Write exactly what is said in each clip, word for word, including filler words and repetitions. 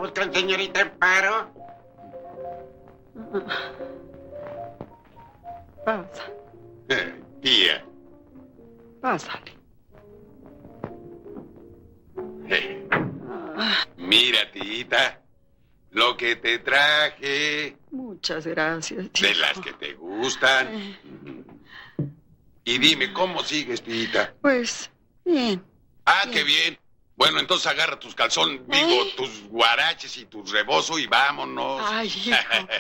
buscan, señorita Amparo? Pasa. Eh, tía. Pásale. Eh. Mira, tita, lo que te traje. Muchas gracias, tío. De las que te gustan. Eh. Y dime, ¿cómo sigues, tita? Pues, bien. Ah, bien. qué bien. Bueno, entonces agarra tus calzones, digo, ¿Eh? tus guaraches y tus rebozo y vámonos. Ay, hijo.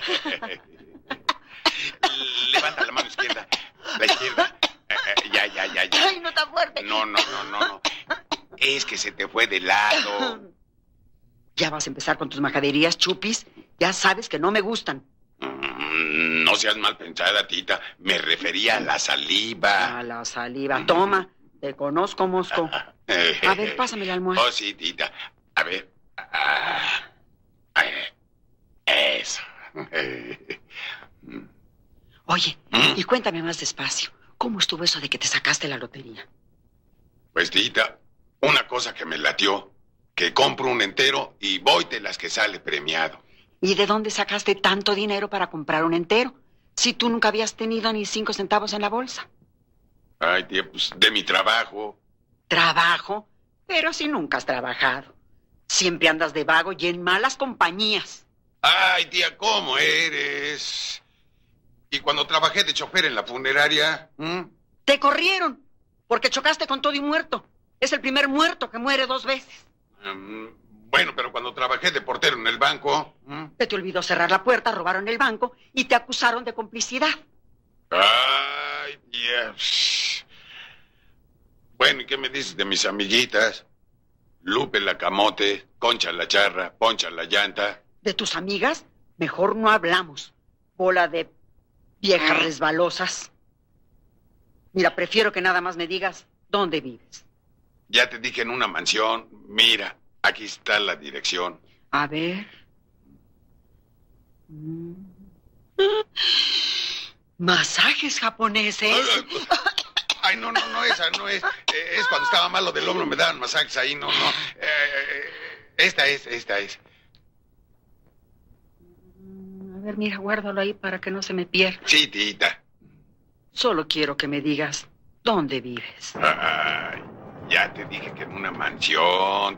Levanta la mano izquierda. La izquierda. Eh, eh, ya, ya, ya, ya. Ay, no tan fuerte. No, no, no, no, no. Es que se te fue de lado. Ya vas a empezar con tus majaderías, Chupis. Ya sabes que no me gustan. Mm, no seas mal pensada, tita. Me refería a la saliva. A la saliva. Toma, te conozco, Mosco. A ver, pásame la almohada. Oh, sí, tita. A ver. Ah, eh, eso. Oye, ¿Mm? y cuéntame más despacio. ¿Cómo estuvo eso de que te sacaste la lotería? Pues, tita, una cosa que me latió. Que compro un entero y voy de las que sale premiado. ¿Y de dónde sacaste tanto dinero para comprar un entero? Si tú nunca habías tenido ni cinco centavos en la bolsa. Ay, tía, pues de mi trabajo. ¿Trabajo? Pero si nunca has trabajado. Siempre andas de vago y en malas compañías. Ay, tía, ¿cómo eres? Y cuando trabajé de chofer en la funeraria... ¿m? Te corrieron porque chocaste con todo y muerto. Es el primer muerto que muere dos veces. Um, bueno, pero cuando trabajé de portero en el banco... ¿m? Se te olvidó cerrar la puerta, robaron el banco y te acusaron de complicidad. Ay, tía. Bueno, ¿y qué me dices de mis amiguitas? Lupe la camote, Concha la charra, Poncha la llanta. De tus amigas, mejor no hablamos. Bola de viejas resbalosas. Mira, prefiero que nada más me digas dónde vives. Ya te dije en una mansión. Mira, aquí está la dirección. A ver. Mm. Masajes japoneses. Ay, no, no, no, esa no es. Eh, es cuando estaba malo del hombro, me daban masajes ahí, no, no. Eh, esta es, esta es. A ver, mira, guárdalo ahí para que no se me pierda. Sí, tita. Solo quiero que me digas dónde vives. Ay, ya te dije que en una mansión.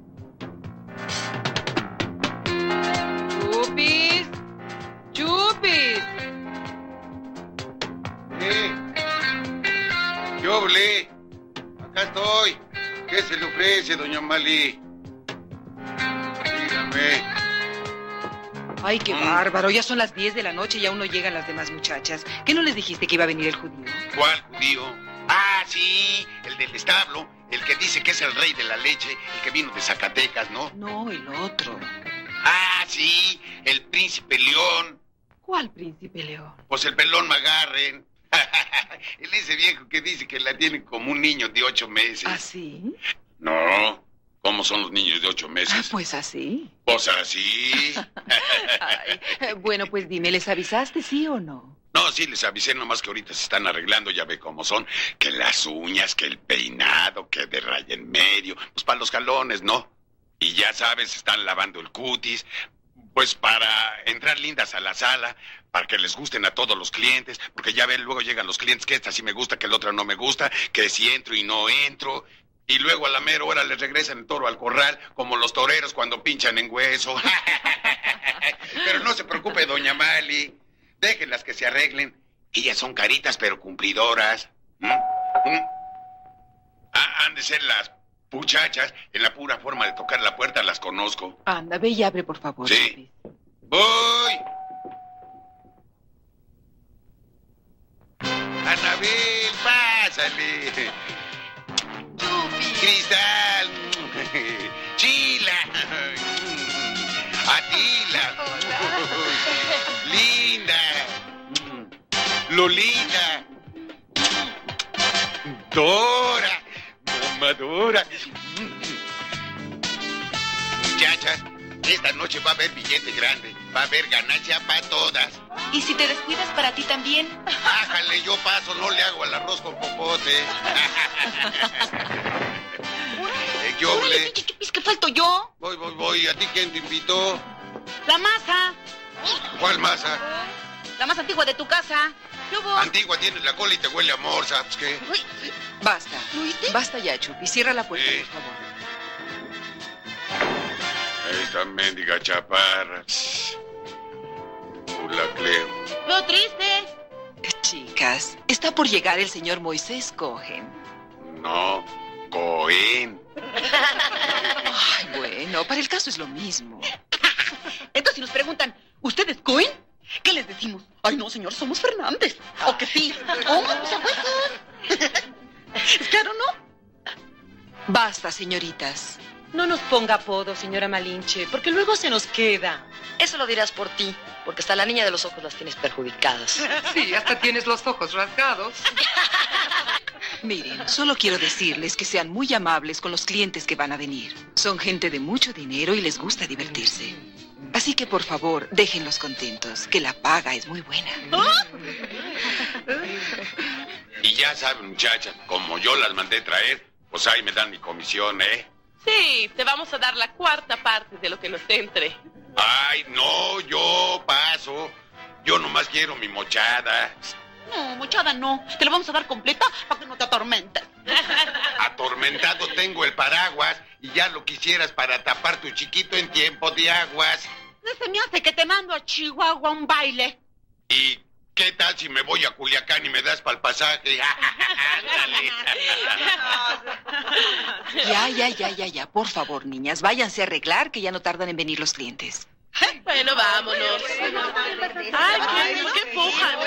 ¡Chupis! ¡Chupis! ¿Qué? Yo hablé. Acá estoy. ¿Qué se le ofrece, doña Mali? Dígame. Ay, qué Mm. bárbaro. Ya son las diez de la noche y aún no llegan las demás muchachas. ¿Qué no les dijiste que iba a venir el judío? ¿Cuál judío? Ah, sí, el del establo, el que dice que es el rey de la leche, el que vino de Zacatecas, ¿no? No, el otro. Ah, sí, el príncipe León, ¿Cuál príncipe León? pues el pelón Magarren. Él ese viejo que dice que la tiene como un niño de ocho meses. ¿Ah, sí? No, ¿cómo son los niños de ocho Ah, meses? pues así. Pues así. Ay, eh, bueno, pues dime, ¿les avisaste, sí o no? No, sí, les avisé, nomás que ahorita se están arreglando, ya ve cómo son. Que las uñas, que el peinado, que de raya en medio. Pues para los jalones, ¿no? Y ya sabes, están lavando el cutis. Pues para entrar lindas a la sala, para que les gusten a todos los clientes. Porque ya ven, luego llegan los clientes que esta sí me gusta, que el otro no me gusta. Que si entro y no entro. Y luego a la mera hora les regresan el toro al corral, como los toreros cuando pinchan en hueso. Pero no se preocupe, doña Mali. Déjenlas que se arreglen. Ellas son caritas, pero cumplidoras. ¿Mm? ¿Mm? Ah, han de ser las muchachas. En la pura forma de tocar la puerta las conozco. Anda, ve y abre, por favor. Sí. Chupis. ¡Voy! Anabel, pásale. Chupis. Cristal. Chila. Atila. Linda. Lolita. Dora. Mamadora. Muchachas, esta noche va a haber billete grande. Va a haber ganancia para todas. ¿Y si te descuidas para ti también? Ájale, yo paso, no le hago al arroz con popote. Eh, yo Órale, le... Chupis, ¿qué falto yo. Voy, voy, voy. ¿A ti quién te invitó? La masa. ¿Cuál masa? La más antigua de tu casa. ¿Qué hubo? Antigua, tienes la cola y te huele a morsa. Pues, ¿qué? Uy, Basta. ¿lo oíste? Basta ya, Chupi. Cierra la puerta, Sí. por favor. Esta mendiga chaparra. La Cleo. Lo triste. Chicas, está por llegar el señor Moisés Cohen. No, Cohen. Ay, bueno, para el caso es lo mismo. Entonces si nos preguntan, ¿usted es Cohen? ¿Qué les decimos? Ay, no, señor, somos Fernández. ¿O que sí? ¿Oh, pues a huesos? ¿Es claro, no? Basta, señoritas. No nos ponga apodo, señora Malinche, porque luego se nos queda. Eso lo dirás por ti, porque hasta la niña de los ojos las tienes perjudicadas. Sí, hasta tienes los ojos rasgados. Miren, solo quiero decirles que sean muy amables con los clientes que van a venir. Son gente de mucho dinero y les gusta divertirse. Así que, por favor, déjenlos contentos, que la paga es muy buena. Y ya saben, muchachas, como yo las mandé traer, pues ahí me dan mi comisión, ¿eh? Sí, te vamos a dar la cuarta parte de lo que nos entre. Ay, no, yo paso. Yo nomás quiero mi mochada. No, mochada no. Te lo vamos a dar completa para que no te atormentes. Atormentado tengo el paraguas y ya lo quisieras para tapar tu chiquito en tiempo de aguas. No se me hace que te mando a Chihuahua a un baile. ¿Y qué tal si me voy a Culiacán y me das para el pasaje? Ándale. Ya, ya, ya, ya, ya. Por favor, niñas, váyanse a arreglar, que ya no tardan en venir los clientes. Bueno, vámonos. Ay, qué, qué puja.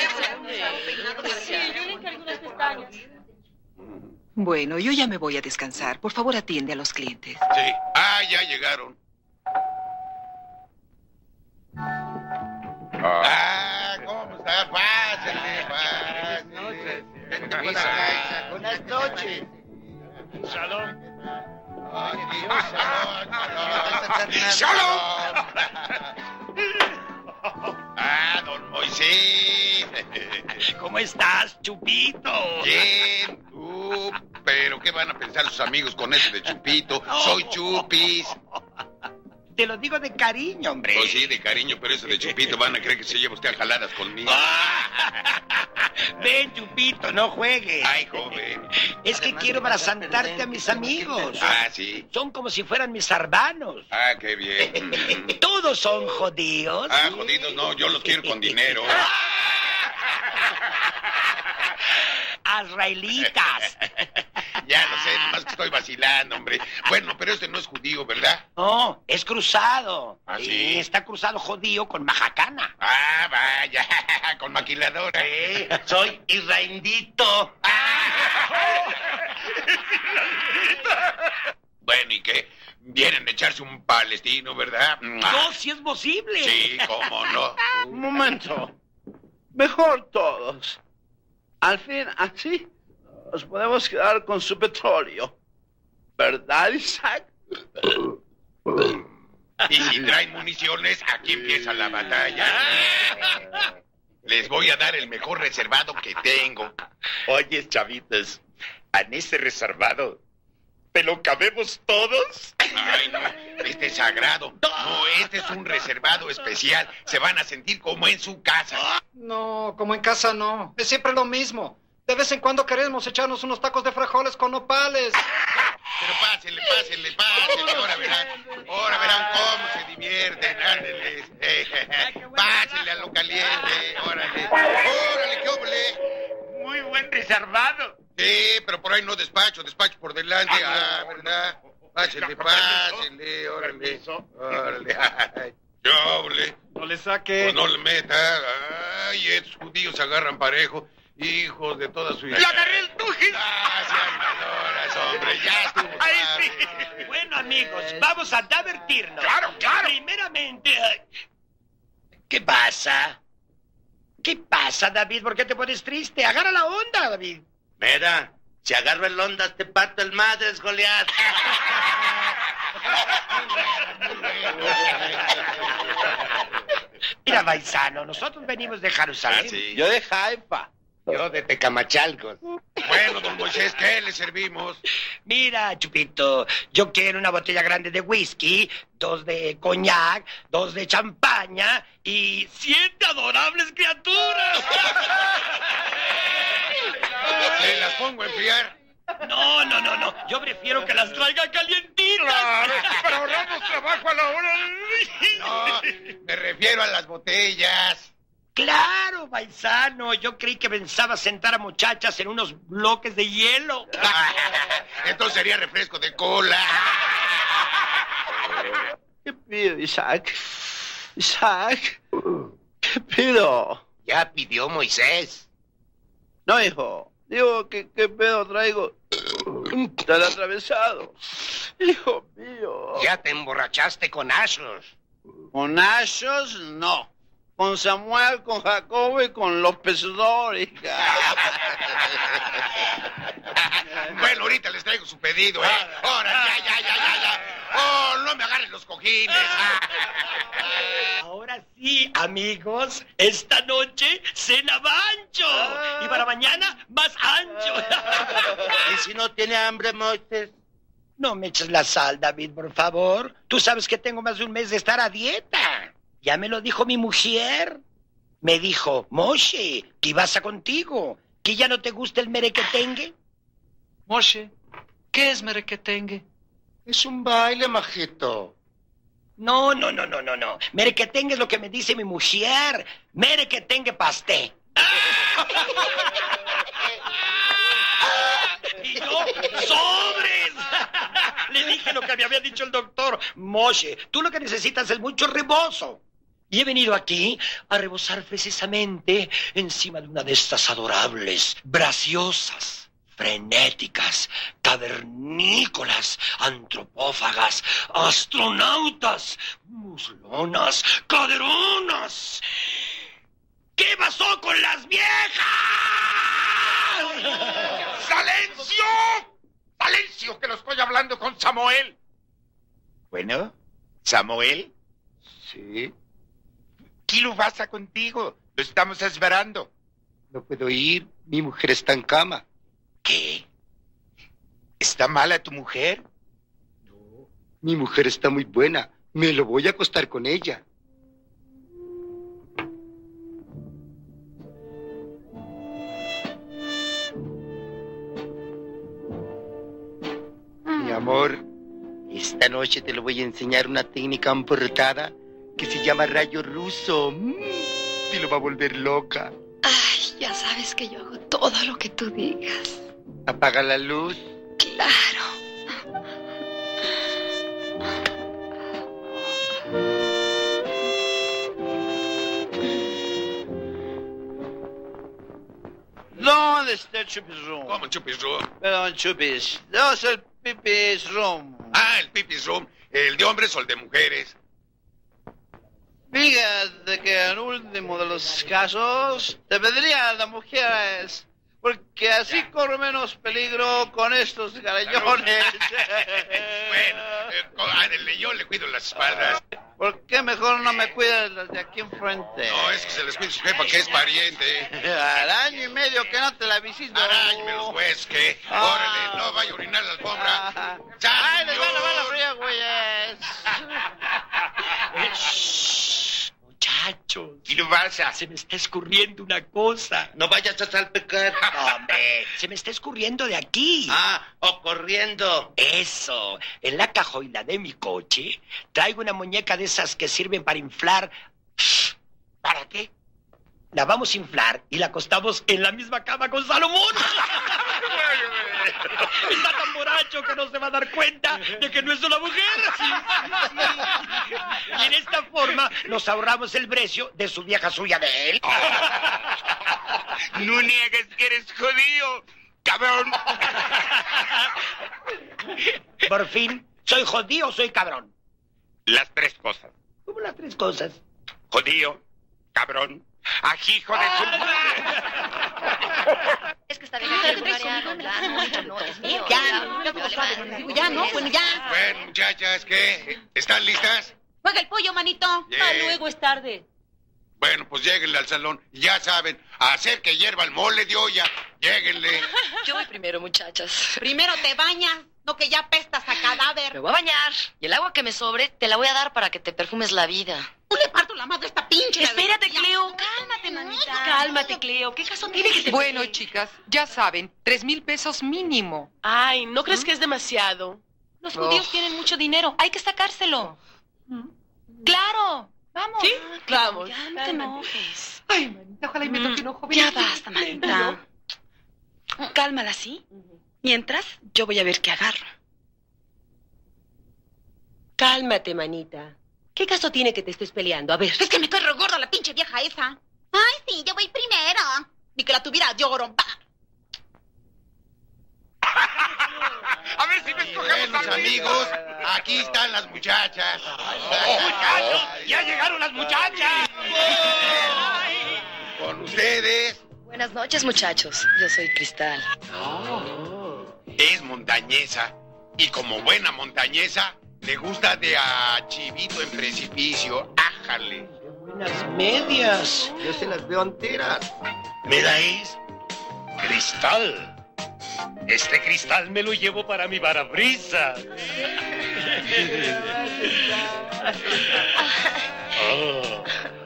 Bueno, yo ya me voy a descansar. Por favor, atiende a los clientes. Sí. Ah, ya llegaron. Ah, ¿cómo está? Pásenle, pásenle. Buenas, buenas noches. Salón. Aquí, salón, salón. Ah, don Moisés. ¿Cómo estás, Chupito? Bien, tú. Pero ¿qué van a pensar sus amigos con eso de Chupito? Soy Chupis. Te lo digo de cariño, hombre. Pues sí, de cariño, pero eso de Chupito van a creer que se lleva usted a jaladas conmigo. Ven, Chupito, no juegues. Ay, joven. Es que quiero abrazarte a mis amigos. Ah, sí. Son como si fueran mis hermanos. Ah, qué bien. Todos son jodidos. Ah, jodidos, no, yo los quiero con dinero. Azraelitas. Ya lo sé, nomás que estoy vacilando, hombre. Bueno, pero este no es judío, ¿verdad? No, es cruzado. ¿Ah, sí? Sí, está cruzado judío con majacana. Ah, vaya, con maquiladora. Sí, soy israelito. Bueno, ¿y qué? Vienen a echarse un palestino, ¿verdad? No, si es posible. Sí, cómo no. Un momento. Mejor todos. Al fin, así nos podemos quedar con su petróleo. ¿Verdad, Isaac? Y si traen municiones, aquí empieza la batalla. Les voy a dar el mejor reservado que tengo. Oye, chavitos, en este reservado, ¿te lo cabemos todos? Ay, no, este es sagrado. No, este es un reservado especial. Se van a sentir como en su casa. No, como en casa no. Es siempre lo mismo. De vez en cuando queremos echarnos unos tacos de frijoles con nopales. Pero pásenle, pásenle, pásenle. Ahora verán, ahora verán cómo se divierten. Ándenles. Pásenle a lo caliente. Órale. Órale, qué óvole. Muy buen reservado. Sí, pero por ahí no despacho, despacho por delante. Ah, ¿verdad? Pásenle, pásenle. Órale. Órale. Qué óvole. No le saque. Pues no le meta. Ay, estos judíos se agarran parejo. Hijos de toda su... ¡La agarré el tuje! ¡Ah, sean valoras, hombre! ¡Ya estuvo! Ay, sí. Bueno, amigos, vamos a divertirnos. ¡Claro, claro! Primeramente... ¿Qué pasa? ¿Qué pasa, David? ¿Por qué te pones triste? Agarra la onda, David. Mira, si agarro el ondas te parto el madres, Goliat. Mira, paisano, nosotros venimos de Jerusalén. Ah, sí. Yo de Haifa. Yo de Tecamachalcos. Bueno, don Moisés, ¿qué le servimos? Mira, Chupito, yo quiero una botella grande de whisky, dos de coñac, dos de champaña y siete adorables criaturas. ¿Se las pongo a enfriar? No, no, no, no. Yo prefiero que las traiga calientitas. Claro, para ahorrarnos trabajo a la hora. No, me refiero a las botellas. Claro, paisano. Yo creí que pensaba sentar a muchachas en unos bloques de hielo. Entonces sería refresco de cola. ¿Qué pido, Isaac? Isaac, ¿qué pido? Ya pidió Moisés. No, hijo. Digo, ¿qué, qué pedo traigo? Tan atravesado. Hijo mío. Ya te emborrachaste con Ashlos. Con Ashos, no. Con Samuel, con Jacobo y con López Dóriga. Bueno, ahorita les traigo su pedido, ¿eh? Ahora, ya, ya, ya, ya, ya. Oh, no me agarren los cojines. Ahora sí, amigos, esta noche cena bancho. Y para mañana, más ancho. ¿Y si no tiene hambre, Moisés? No me eches la sal, David, por favor. Tú sabes que tengo más de un mes de estar a dieta. Ya me lo dijo mi mujer. Me dijo, Moshe, ¿qué pasa contigo? ¿Que ya no te gusta el merequetengue? Moshe, ¿qué es merequetengue? Es un baile, majito. No, no, no, no, no, no. Merequetengue es lo que me dice mi mujer. Merequetengue pasté. Y yo, ¡sobres! Le dije lo que me había dicho el doctor. Moshe, tú lo que necesitas es mucho rebozo. Y he venido aquí a rebosar precisamente encima de una de estas adorables, graciosas, frenéticas, cavernícolas, antropófagas, astronautas, muslonas, caderonas. ¿Qué pasó con las viejas? ¡Silencio! ¡Silencio, que lo estoy hablando con Samuel! Bueno, ¿Samuel? Sí. ¿Qué lo pasa contigo? Lo estamos esperando. No puedo ir, mi mujer está en cama. ¿Qué? ¿Está mala tu mujer? No, mi mujer está muy buena. Me lo voy a acostar con ella. Mi amor, esta noche te lo voy a enseñar una técnica importada que se llama rayo ruso. Mm, te lo va a volver loca. Ay, ya sabes que yo hago todo lo que tú digas. Apaga la luz. Claro. ¿Dónde está el Chupis Room? ¿Cómo Chupis Room? Perdón, Chupis. ¿Dónde está el Pipis Room? Ah, el Pipis Room. ¿El de hombres o el de mujeres? Fíjate que en último de los casos te pediría a las mujeres, porque así ya corro menos peligro con estos garañones. Bueno, eh, ándale, yo le cuido las espaldas. ¿Por qué mejor no me cuidas las de aquí enfrente? No, es que se les cuida su jefa, que es pariente. Al año y medio que no te la visito. Arañme los huesos, ¿qué? Ah. Órale, no vaya a orinar la alfombra. Ah. ¡Ay, les van a lavar la fría, güeyes! Muchachos. ¿Qué le pasa? Se me está escurriendo una cosa. No vayas a salpicar. No, hombre, se me está escurriendo de aquí. Ah, o corriendo. Eso. En la cajuela de mi coche traigo una muñeca de esas que sirven para inflar. ¿Para qué? La vamos a inflar y la acostamos en la misma cama con Salomón. Está tan borracho que no se va a dar cuenta de que no es una mujer. Y en esta forma nos ahorramos el precio de su vieja suya de él. No niegues que eres judío, cabrón. Por fin, ¿soy judío o soy cabrón? Las tres cosas. ¿Cómo las tres cosas? Judío, cabrón, ajijo de su madre. Es que está bien. Ay, María, no, no, no, es mío. Ya, ya, ya, no, bueno, ya. Bueno, muchachas, ¿qué? ¿Están listas? Juega el pollo, manito. Yeah. Ah, luego es tarde. Bueno, pues lléguenle al salón. Ya saben, a hacer que hierva el mole de olla. Lléguenle. Yo voy primero, muchachas. Primero te bañas, no que ya apestas a cadáver. Me voy a bañar. Y el agua que me sobre te la voy a dar para que te perfumes la vida. Tú le parto la madre a esta pinche. Espérate, Cleo. Cálmate, manita. Cálmate, Cleo. ¿Qué caso tiene que te... Bueno, chicas, ya saben, tres mil pesos mínimo. Ay, ¿no crees que es demasiado? Los judíos tienen mucho dinero. Hay que sacárselo. Claro. Vamos. ¿Sí? Vamos. Ya no te enojes. Ay, manita, ojalá y me toque un ojo. Ya basta, manita. Cálmala, ¿sí? Mientras, yo voy a ver qué agarro. Cálmate, manita. ¿Qué caso tiene que te estés peleando? A ver. Es que me cae re gorda la pinche vieja esa. Ay, sí, yo voy primero. Ni que la tuviera yo, gorompa. A ver si me escogemos Buenos amigos, aquí están las muchachas. ¡Oh, muchachos! ¡Ya llegaron las muchachas! Con ustedes. Buenas noches, muchachos. Yo soy Cristal. Es montañesa. Y como buena montañesa, le gusta de a chivito en precipicio. ¡Ájale! Buenas medias. Yo se las veo enteras. ¿Me la es? Cristal. Este cristal me lo llevo para mi parabrisas. Oh.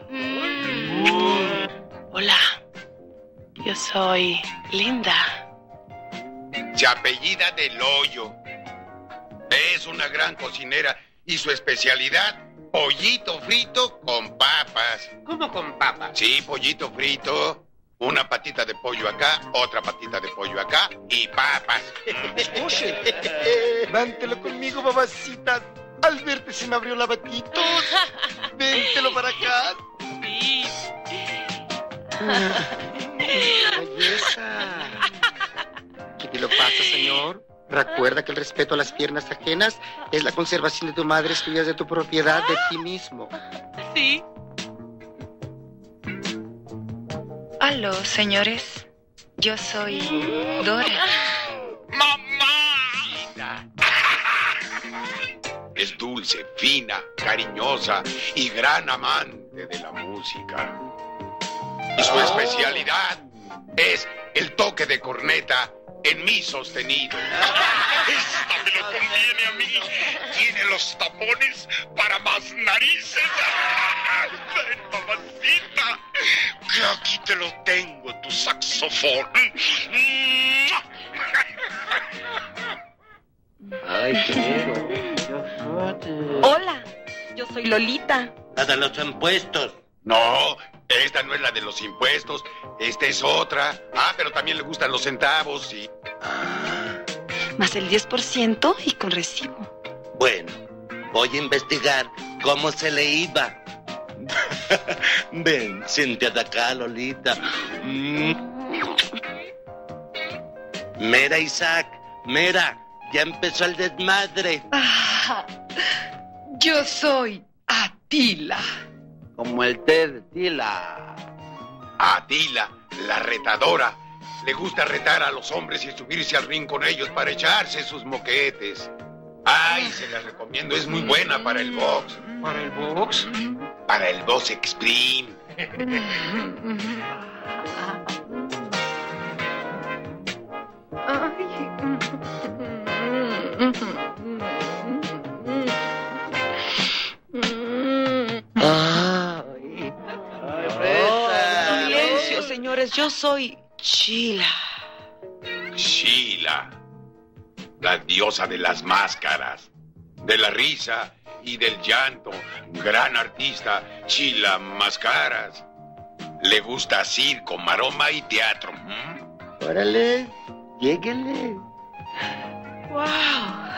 Hola. Yo soy Linda. Se apellida Del Hoyo. Es una gran cocinera y su especialidad, pollito frito con papas. ¿Cómo con papas? Sí, pollito frito, una patita de pollo acá, otra patita de pollo acá y papas. Oye, vántelo conmigo, babacita. Al verte se me abrió la batito. Véntelo para acá. Sí. Belleza. ¿Qué te lo pasa, señor? Recuerda que el respeto a las piernas ajenas es la conservación de tu madre, es tuya de tu propiedad, de ti mismo. Sí. Aló, señores. Yo soy Dora. ¡Mamá! Es dulce, fina, cariñosa y gran amante de la música. Y su especialidad es el toque de corneta en mi sostenido. Esta me lo conviene a mí. Tiene los tapones para más narices. Ven, mamacita, que aquí te lo tengo, tu saxofón. Ay, quiero. Hola, yo soy Lolita. La de los impuestos. No, esta no es la de los impuestos. Esta es otra. Ah, pero también le gustan los centavos, sí. Más el diez por ciento y con recibo. Bueno, voy a investigar cómo se le iba. Ven, siéntate acá, Lolita. Mm. Mira, Isaac, mira, ya empezó el desmadre. Ah, yo soy Atila. Como el té de Tila. Atila, la retadora. Le gusta retar a los hombres y subirse al ring con ellos para echarse sus moquetes. Ay, se la recomiendo, es muy buena para el box. ¿Para el box? Para el box extreme. Ay. Silencio, señores, yo soy Sheila. Sheila, la diosa de las máscaras, de la risa y del llanto. Gran artista, Sheila Mascaras. Le gusta circo, maroma y teatro. ¿Mm? Órale, lléguenle. Wow.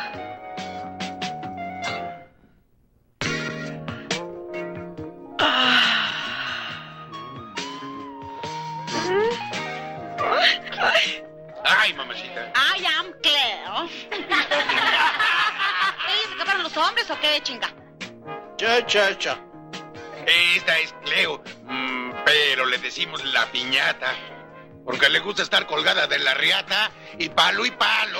Ay, mamacita. I am Claire. ¿Ellos se acabaron los hombres o qué, chinga? Cha, cha, cha. Esta es Cleo, mm, pero le decimos la piñata, porque le gusta estar colgada de la riata y palo y palo.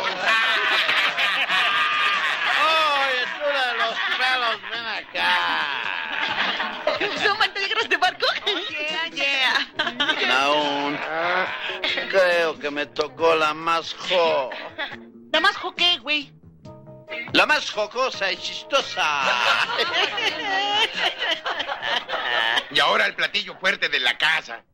¡Oye, tú de los pelos, ven acá! ¿Son mantelleros de barco? Oh, yeah, yeah. Naún. Creo que me tocó la más jo. ¿La más jo qué, güey? La más jocosa y chistosa. Y ahora el platillo fuerte de la casa.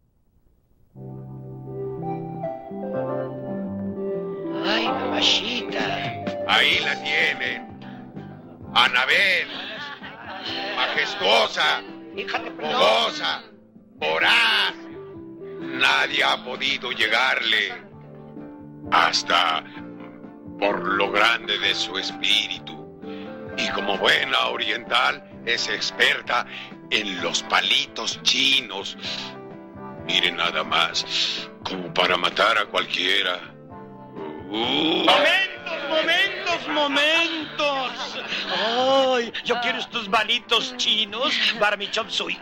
Ay, mamachita. Ahí la tienen. Anabel. Majestuosa. Fogosa. Voraz. Nadie ha podido llegarle. Hasta por lo grande de su espíritu. Y como buena oriental, es experta en los palitos chinos. Miren nada más, como para matar a cualquiera. Uh. ¡Momentos, momentos, momentos! ¡Ay! Yo quiero estos palitos chinos para mi chop suey.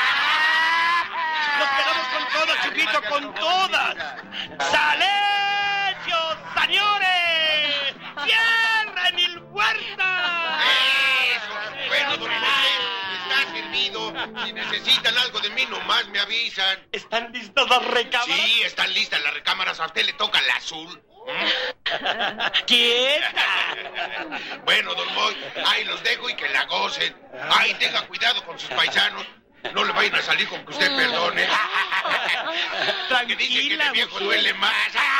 ¡Nos quedamos con todas, Chupito, con todas! ¡Silencio, señores! ¡Cierren el huerta! ¡Eso! Bueno, don José, está servido. Si necesitan algo de mí, nomás me avisan. ¿Están listas las recámaras? Sí, están listas las recámaras. A usted le toca el azul. ¡Quieta! Bueno, don Moy, ahí los dejo y que la gocen. Ahí tenga cuidado con sus paisanos. No le vayan a salir con que usted perdone. Que dice que el viejo duele más.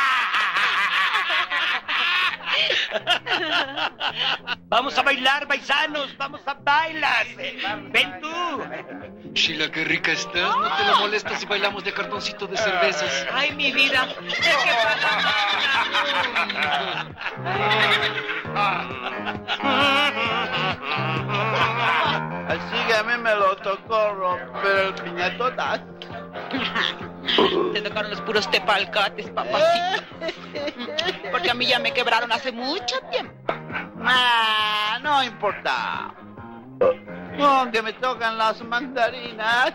Vamos a bailar, paisanos, vamos a bailar. Ven tú. Sheila, qué rica estás. No te lo molestas si bailamos de cartoncito de cervezas. Ay, mi vida. Es que Así que a mí me lo tocó romper el piñatotas. Te tocaron los puros tepalcates, papacito. Porque a mí ya me quebraron hace mucho tiempo. Ah, no importa. Aunque me tocan las mandarinas.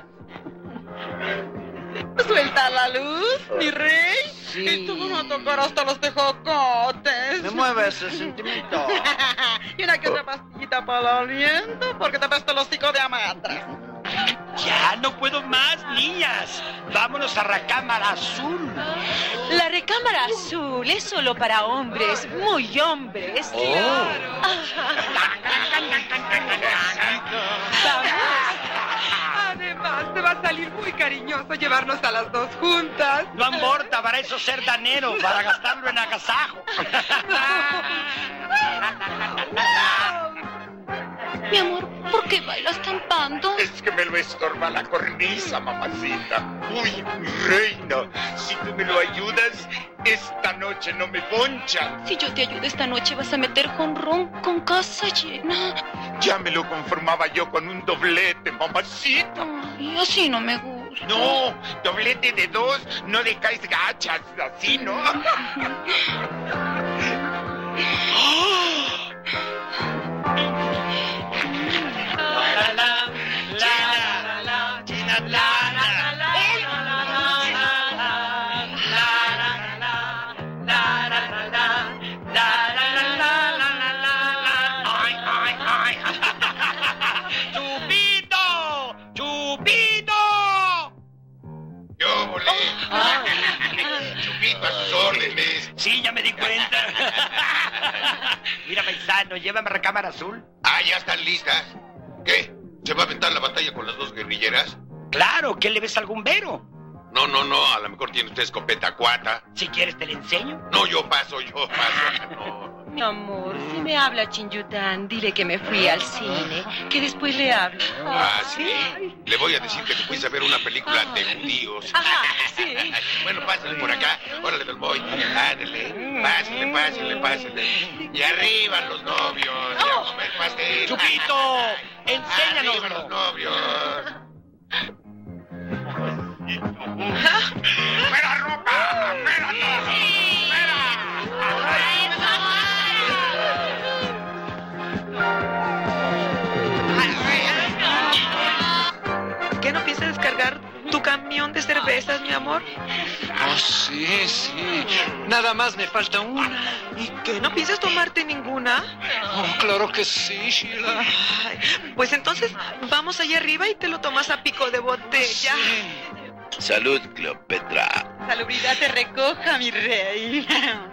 Suelta la luz, mi rey. Sí. Y tú vas a tocar hasta los tejocotes. Me mueve ese sentimiento. Y una que otra pastillita para el aliento, porque te apesta el hocico de amatras. Ya no puedo más, niñas. Vámonos a recámara azul. La recámara azul es solo para hombres, muy hombres. Oh. Además, te va a salir muy cariñoso llevarnos a las dos juntas. No importa, para eso ser danero, para gastarlo en agasajo. Mi amor, ¿por qué bailas tan pando? Es que me lo estorba la cornisa, mamacita. Uy, reina, si tú me lo ayudas, esta noche no me ponchan. Si yo te ayudo esta noche, vas a meter jonrón con casa llena. Ya me lo conformaba yo con un doblete, mamacita. Ay, así no me gusta. No, doblete de dos, no dejáis gachas, así, ¿no? Chupito, a sus órdenes. Sí, ya me di cuenta. Mira, paisano, llévame a recámara azul. Ah, ya están listas. ¿Qué? ¿Se va a aventar la batalla con las dos guerrilleras? Claro, ¿qué le ves al bombero? No, no, no, a lo mejor tiene usted escopeta cuata. Si quieres te la enseño. No, yo paso, yo paso. No. Mi amor, si me habla Chinyután, dile que me fui al cine, que después le hablo. Ah, sí. Le voy a decir que te fuiste a ver una película de judíos. Ajá, sí. Bueno, pásenle por acá. Órale, don Boy. Ándale. Pásenle, pásenle, pásenle. Y arriba los novios. Y a comer pastel. Chupito, enséñanos. Arriba los novios. ¡Fuera ropa! ¡Fuera todo! ¡Fuera! ¿Qué no piensas descargar tu camión de cervezas, mi amor? Oh, sí, sí. Nada más me falta una. ¿Y qué? ¿No piensas tomarte ninguna? Oh, claro que sí, Sheila. Ay, pues entonces vamos allá arriba y te lo tomas a pico de botella. Sí. Salud, Cleopatra. salubridad te recoja, mi rey.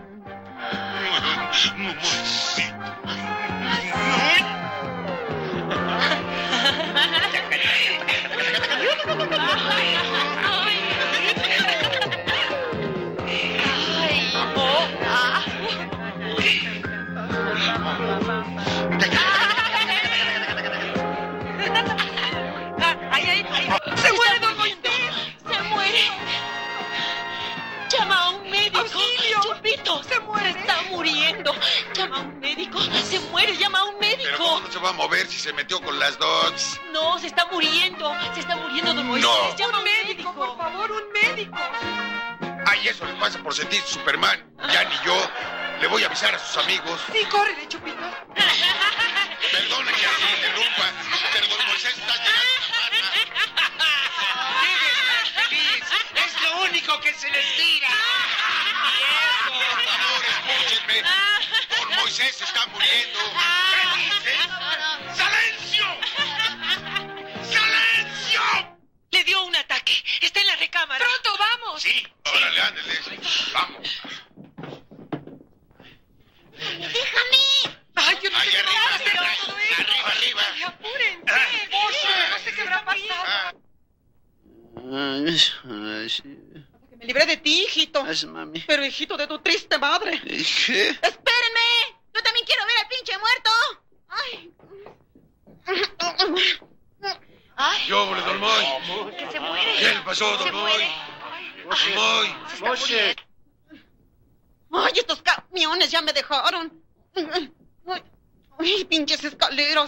¡Se muere, don Moisés! ¡Se muere! ¡Llama a un médico! ¡Auxilio! ¡Chupito! ¡Se muere! ¡Se está muriendo! ¡Llama a un médico! ¡Se muere! ¡Llama a un médico! ¿Pero cómo no se va a mover si se metió con las dos? No, se está muriendo. Se está muriendo, don Moisés. No. ¡Llama a ¡Un médico, por favor, un médico! Ay, eso le pasa por sentir Superman. Ya ni yo. Le voy a avisar a sus amigos. Sí, córrele, Chupito. Perdone que así interrumpa, pero don Moisés está llegando a su casa. Feliz, es lo único que se les tira. Por favor, escúchenme. Don Moisés se está muriendo. ¿Qué dice? ¡Silencio! ¡Silencio! Le dio un ataque. Está en la recámara. ¡Pronto, vamos! Sí, órale, ándale. Vamos. ¡Déjame! ¡Ay, yo no sé Ahí qué arriba, va a hacer arriba, todo esto! arriba, arriba. ¡Ay, apúrense! ¡Oye, no sé qué habrá pasado! Ay, sí. Me libré de ti, hijito. Ay, mami. Pero, hijito, de tu triste madre. ¿Qué? ¡Espérenme! ¡Yo también quiero ver al pinche muerto! ¡Ay! ¡Ay! Yo, hombre, don Moy. ¡Que se muere! ¿Qué le pasó, don Se Moy? muere. Don Moy. Moshe. ¡Ay, estos camiones ya me dejaron! ¡Ay, ay, pinches escaleras!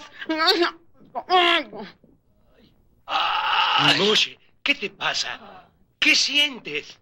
Ah, Moshe, ¿qué te pasa? ¿Qué sientes?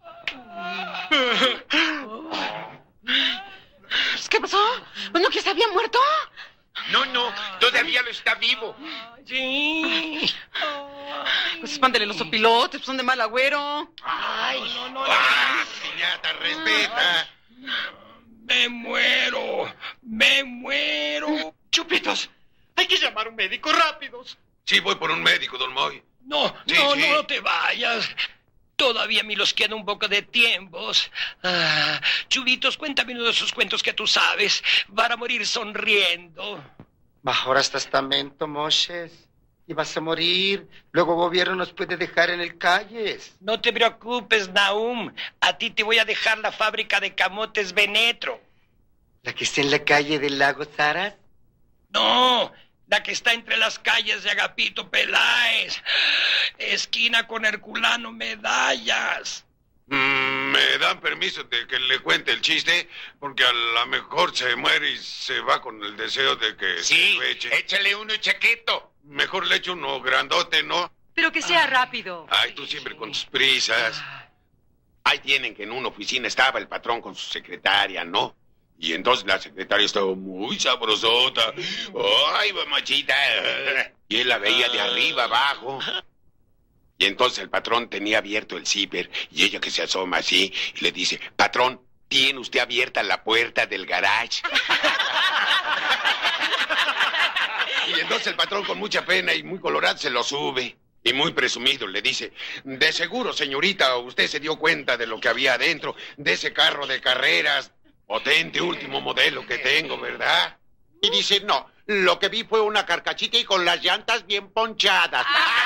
¿Qué pasó? ¿No que se había muerto? No, no, todavía lo está vivo. Sí. Pues espándele los sopilotes, pues son de mal agüero. Ay, no, no, no. ¡Ah, piñata, respeta! Me muero, me muero. Chupitos, hay que llamar a un médico rápidos. Sí, voy por un médico, don Moy. No, Sí, no, sí. no te vayas. Todavía a mí los queda un poco de tiempos. Ah, Chubitos, cuéntame uno de esos cuentos que tú sabes para morir sonriendo. Bajoras testamento, Moshes. Y vas a morir. Luego el gobierno nos puede dejar en el calles. No te preocupes, Nahum. A ti te voy a dejar la fábrica de camotes Venetro. ¿La que está en la calle del lago Saras? No, la que está entre las calles de Agapito Peláez. Esquina con Herculano Medallas. Mm, ¿Me dan permiso de que le cuente el chiste? Porque a lo mejor se muere y se va con el deseo de que Sí, se lo eche. échale uno chiquito. Mejor le echo uno grandote, ¿no? Pero que sea rápido. Ay, tú siempre con tus prisas. Ahí tienen que en una oficina estaba el patrón con su secretaria, ¿no? Y entonces la secretaria estaba muy sabrosota. ¡Ay, mamachita! Y él la veía de arriba abajo. Y entonces el patrón tenía abierto el zipper y ella que se asoma así y le dice, patrón, ¿tiene usted abierta la puerta del garage? Y entonces el patrón con mucha pena y muy colorado se lo sube. Y muy presumido le dice, de seguro, señorita, usted se dio cuenta de lo que había adentro, de ese carro de carreras, potente último modelo que tengo, ¿verdad? Y dice, no, lo que vi fue una carcachita y con las llantas bien ponchadas.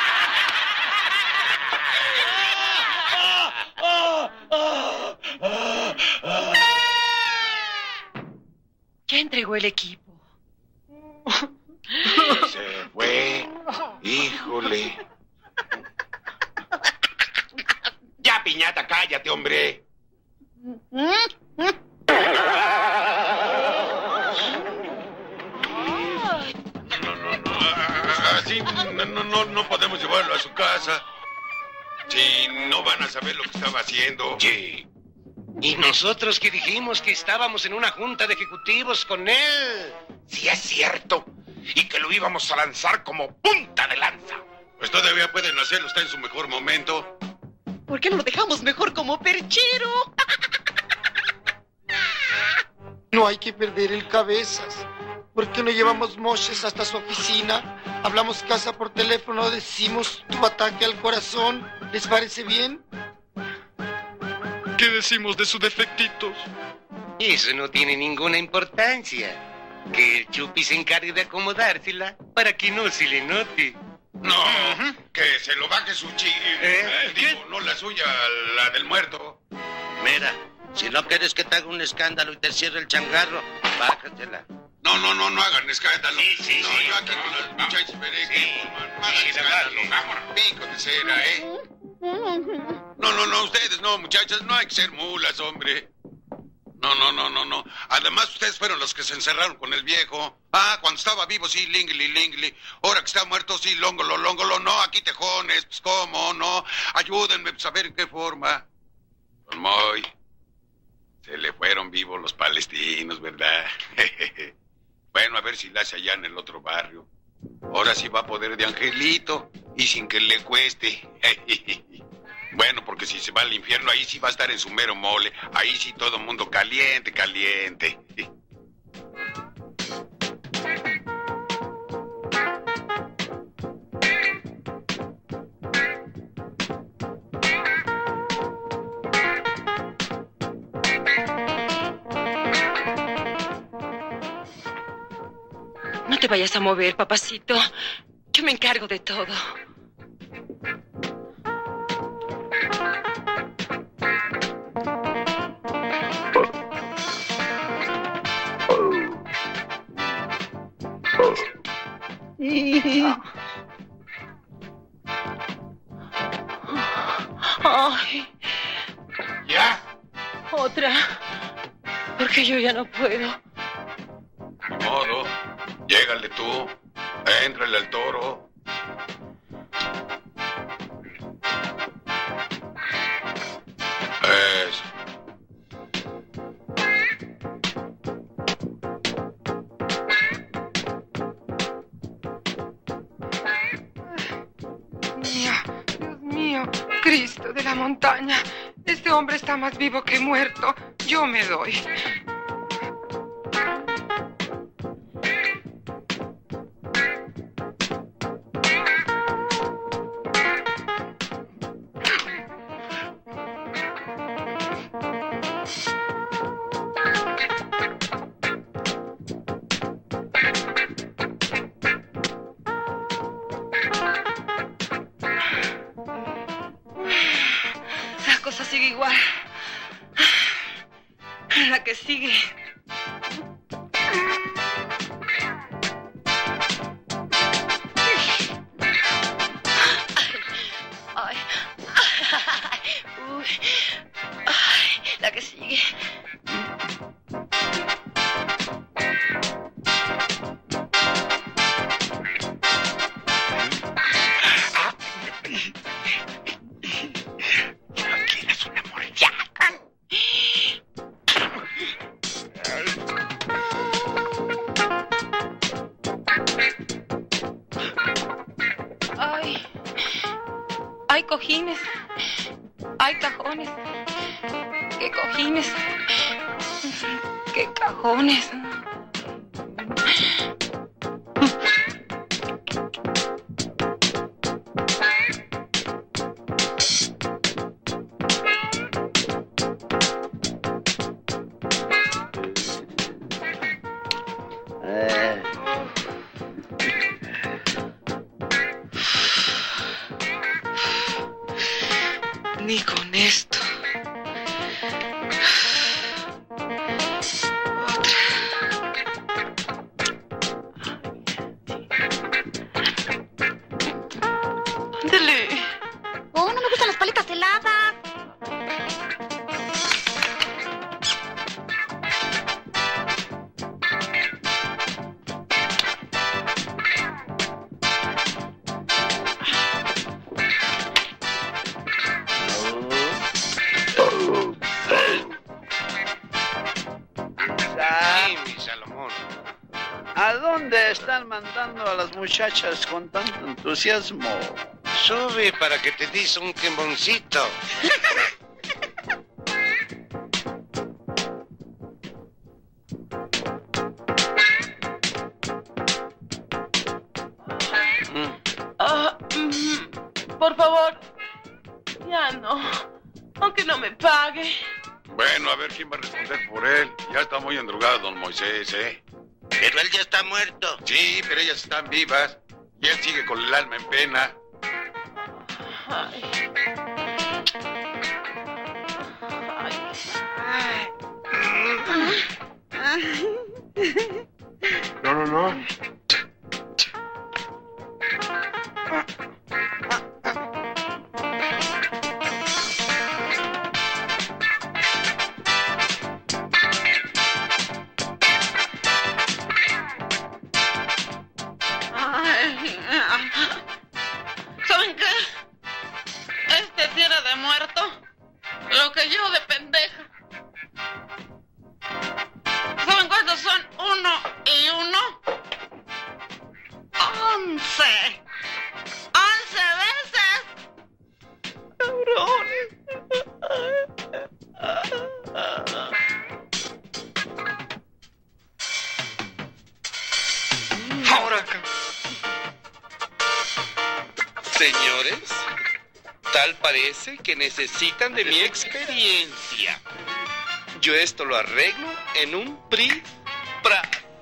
Ya entregó el equipo. Se fue. Híjole. Ya, piñata, cállate, hombre. No, no, no. Así no, no, no, no podemos llevarlo a su casa. Si no van a saber lo que estaba haciendo. Sí. Y nosotros que dijimos que estábamos en una junta de ejecutivos con él. Sí, es cierto. Y que lo íbamos a lanzar como punta de lanza. Pues todavía pueden hacerlo, está en su mejor momento. ¿Por qué no lo dejamos mejor como perchero? No hay que perder el cabezas. ¿Por qué no llevamos Moshes hasta su oficina? Hablamos casa por teléfono, decimos tu ataque al corazón. ¿Les parece bien? ¿Qué decimos de sus defectitos? Eso no tiene ninguna importancia. Que el Chupi se encargue de acomodársela para que no se le note. No, que se lo baje su chi... ¿Eh? Digo, no la suya, la del muerto. Mira, si no quieres que te haga un escándalo y te cierre el changarro, bájatela. No, no, no, no hagan escándalo. Sí, sí, no, sí. yo aquí con los muchachos veré Sí. que no hagan Sí, escándalo. sí. Vámonos, pico de cera, ¿eh? No, no, no, ustedes no, muchachas, no hay que ser mulas, hombre. No, no, no, no, no. Además, ustedes fueron los que se encerraron con el viejo. Ah, cuando estaba vivo, sí, lingli, lingli. Ahora que está muerto, sí, longolo, longolo. No, aquí tejones, pues, ¿cómo? No. Ayúdenme pues, a ver en qué forma. Don Moy, se le fueron vivos los palestinos, ¿verdad? Bueno, a ver si la hace allá en el otro barrio. Ahora sí va a poder de angelito y sin que le cueste. Bueno, porque si se va al infierno, ahí sí va a estar en su mero mole. Ahí sí todo el mundo caliente, caliente. No te vayas a mover, papacito. Yo me encargo de todo. Ay, ¿Ya? otra. Porque yo ya no puedo. Ni modo. Llégale tú. Éntrale al toro. Eso. Mío, Dios mío, Cristo de la montaña. Este hombre está más vivo que muerto. Yo me doy. La cosa sigue igual. La que sigue. Ay, uy, ay, la que sigue. Ay, hay cojines. Hay cajones. ¿Qué cojines? ¿Qué cajones? Eh, Ni con esto. Ándale. Oh, no me gustan las paletas heladas. ya. Sí, mi Salomón. ¿A dónde están mandando a las muchachas con tanto entusiasmo? Sube para que te des un quemoncito. Ah, mm, por favor. Ya no. que no me pague. Bueno, a ver quién va a responder por él. Ya está muy endrogado don Moisés, ¿eh? Pero él ya está muerto. Sí, pero ellas están vivas. Y él sigue con el alma en pena. Ay. Ay. No, no, no. ¿Saben qué? Este tiene de muerto lo que yo de pendeja. ¿Saben cuántos son uno y uno? ¡Once! ¡Once veces! ¡Cabrón! Ahora acá. Señores, tal parece que necesitan de mi experiencia. Yo esto lo arreglo en un pri pra.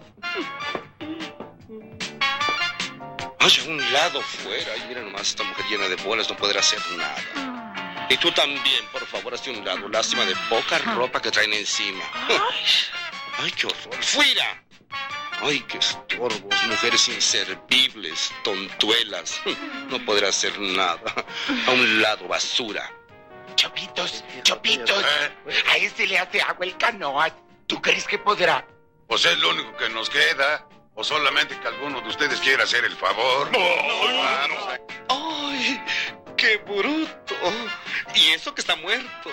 Oye, un lado fuera. Y mira nomás, esta mujer llena de bolas no podrá hacer nada. Y tú también, por favor, hacia un lado. Lástima de poca ropa que traen encima. Ay, qué horror. ¡Fuera! Ay, qué estorbos, mujeres inservibles, tontuelas. No podrá hacer nada. A un lado, basura. Chopitos, Chopitos, a este le hace agua el canoas. ¿Tú crees que podrá? Pues es lo único que nos queda. O solamente que alguno de ustedes quiera hacer el favor. Vamos. ¡Ay, qué bruto! Y eso que está muerto.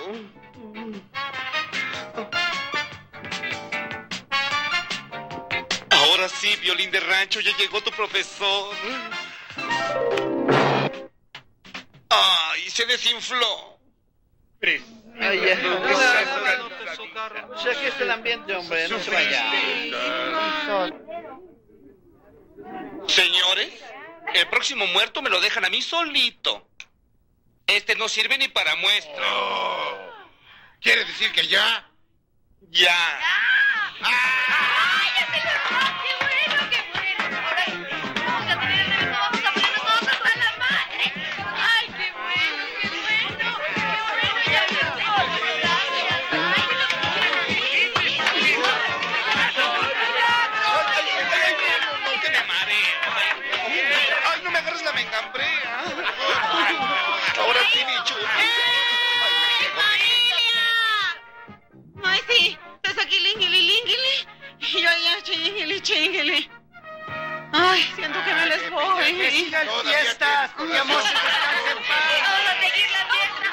Ahora sí, violín de rancho, ya llegó tu profesor. ¡Ay, se desinfló! Ay, ya. O sea, aquí está el ambiente, hombre, no se vaya. Señores, el próximo muerto me lo dejan a mí solito. Este no sirve ni para muestra. Oh. ¿Quiere decir que ya? Ya. Ahora sí, bicho. ¡Ay, sí! ¡Es aquí, lingili, lingili! Y yo ya, chingili, chingili. ¡Ay, siento que me les voy! ¡Que sigan fiestas! ¡Mi amor, se descanse en paz! ¡Vamos a seguir la fiesta!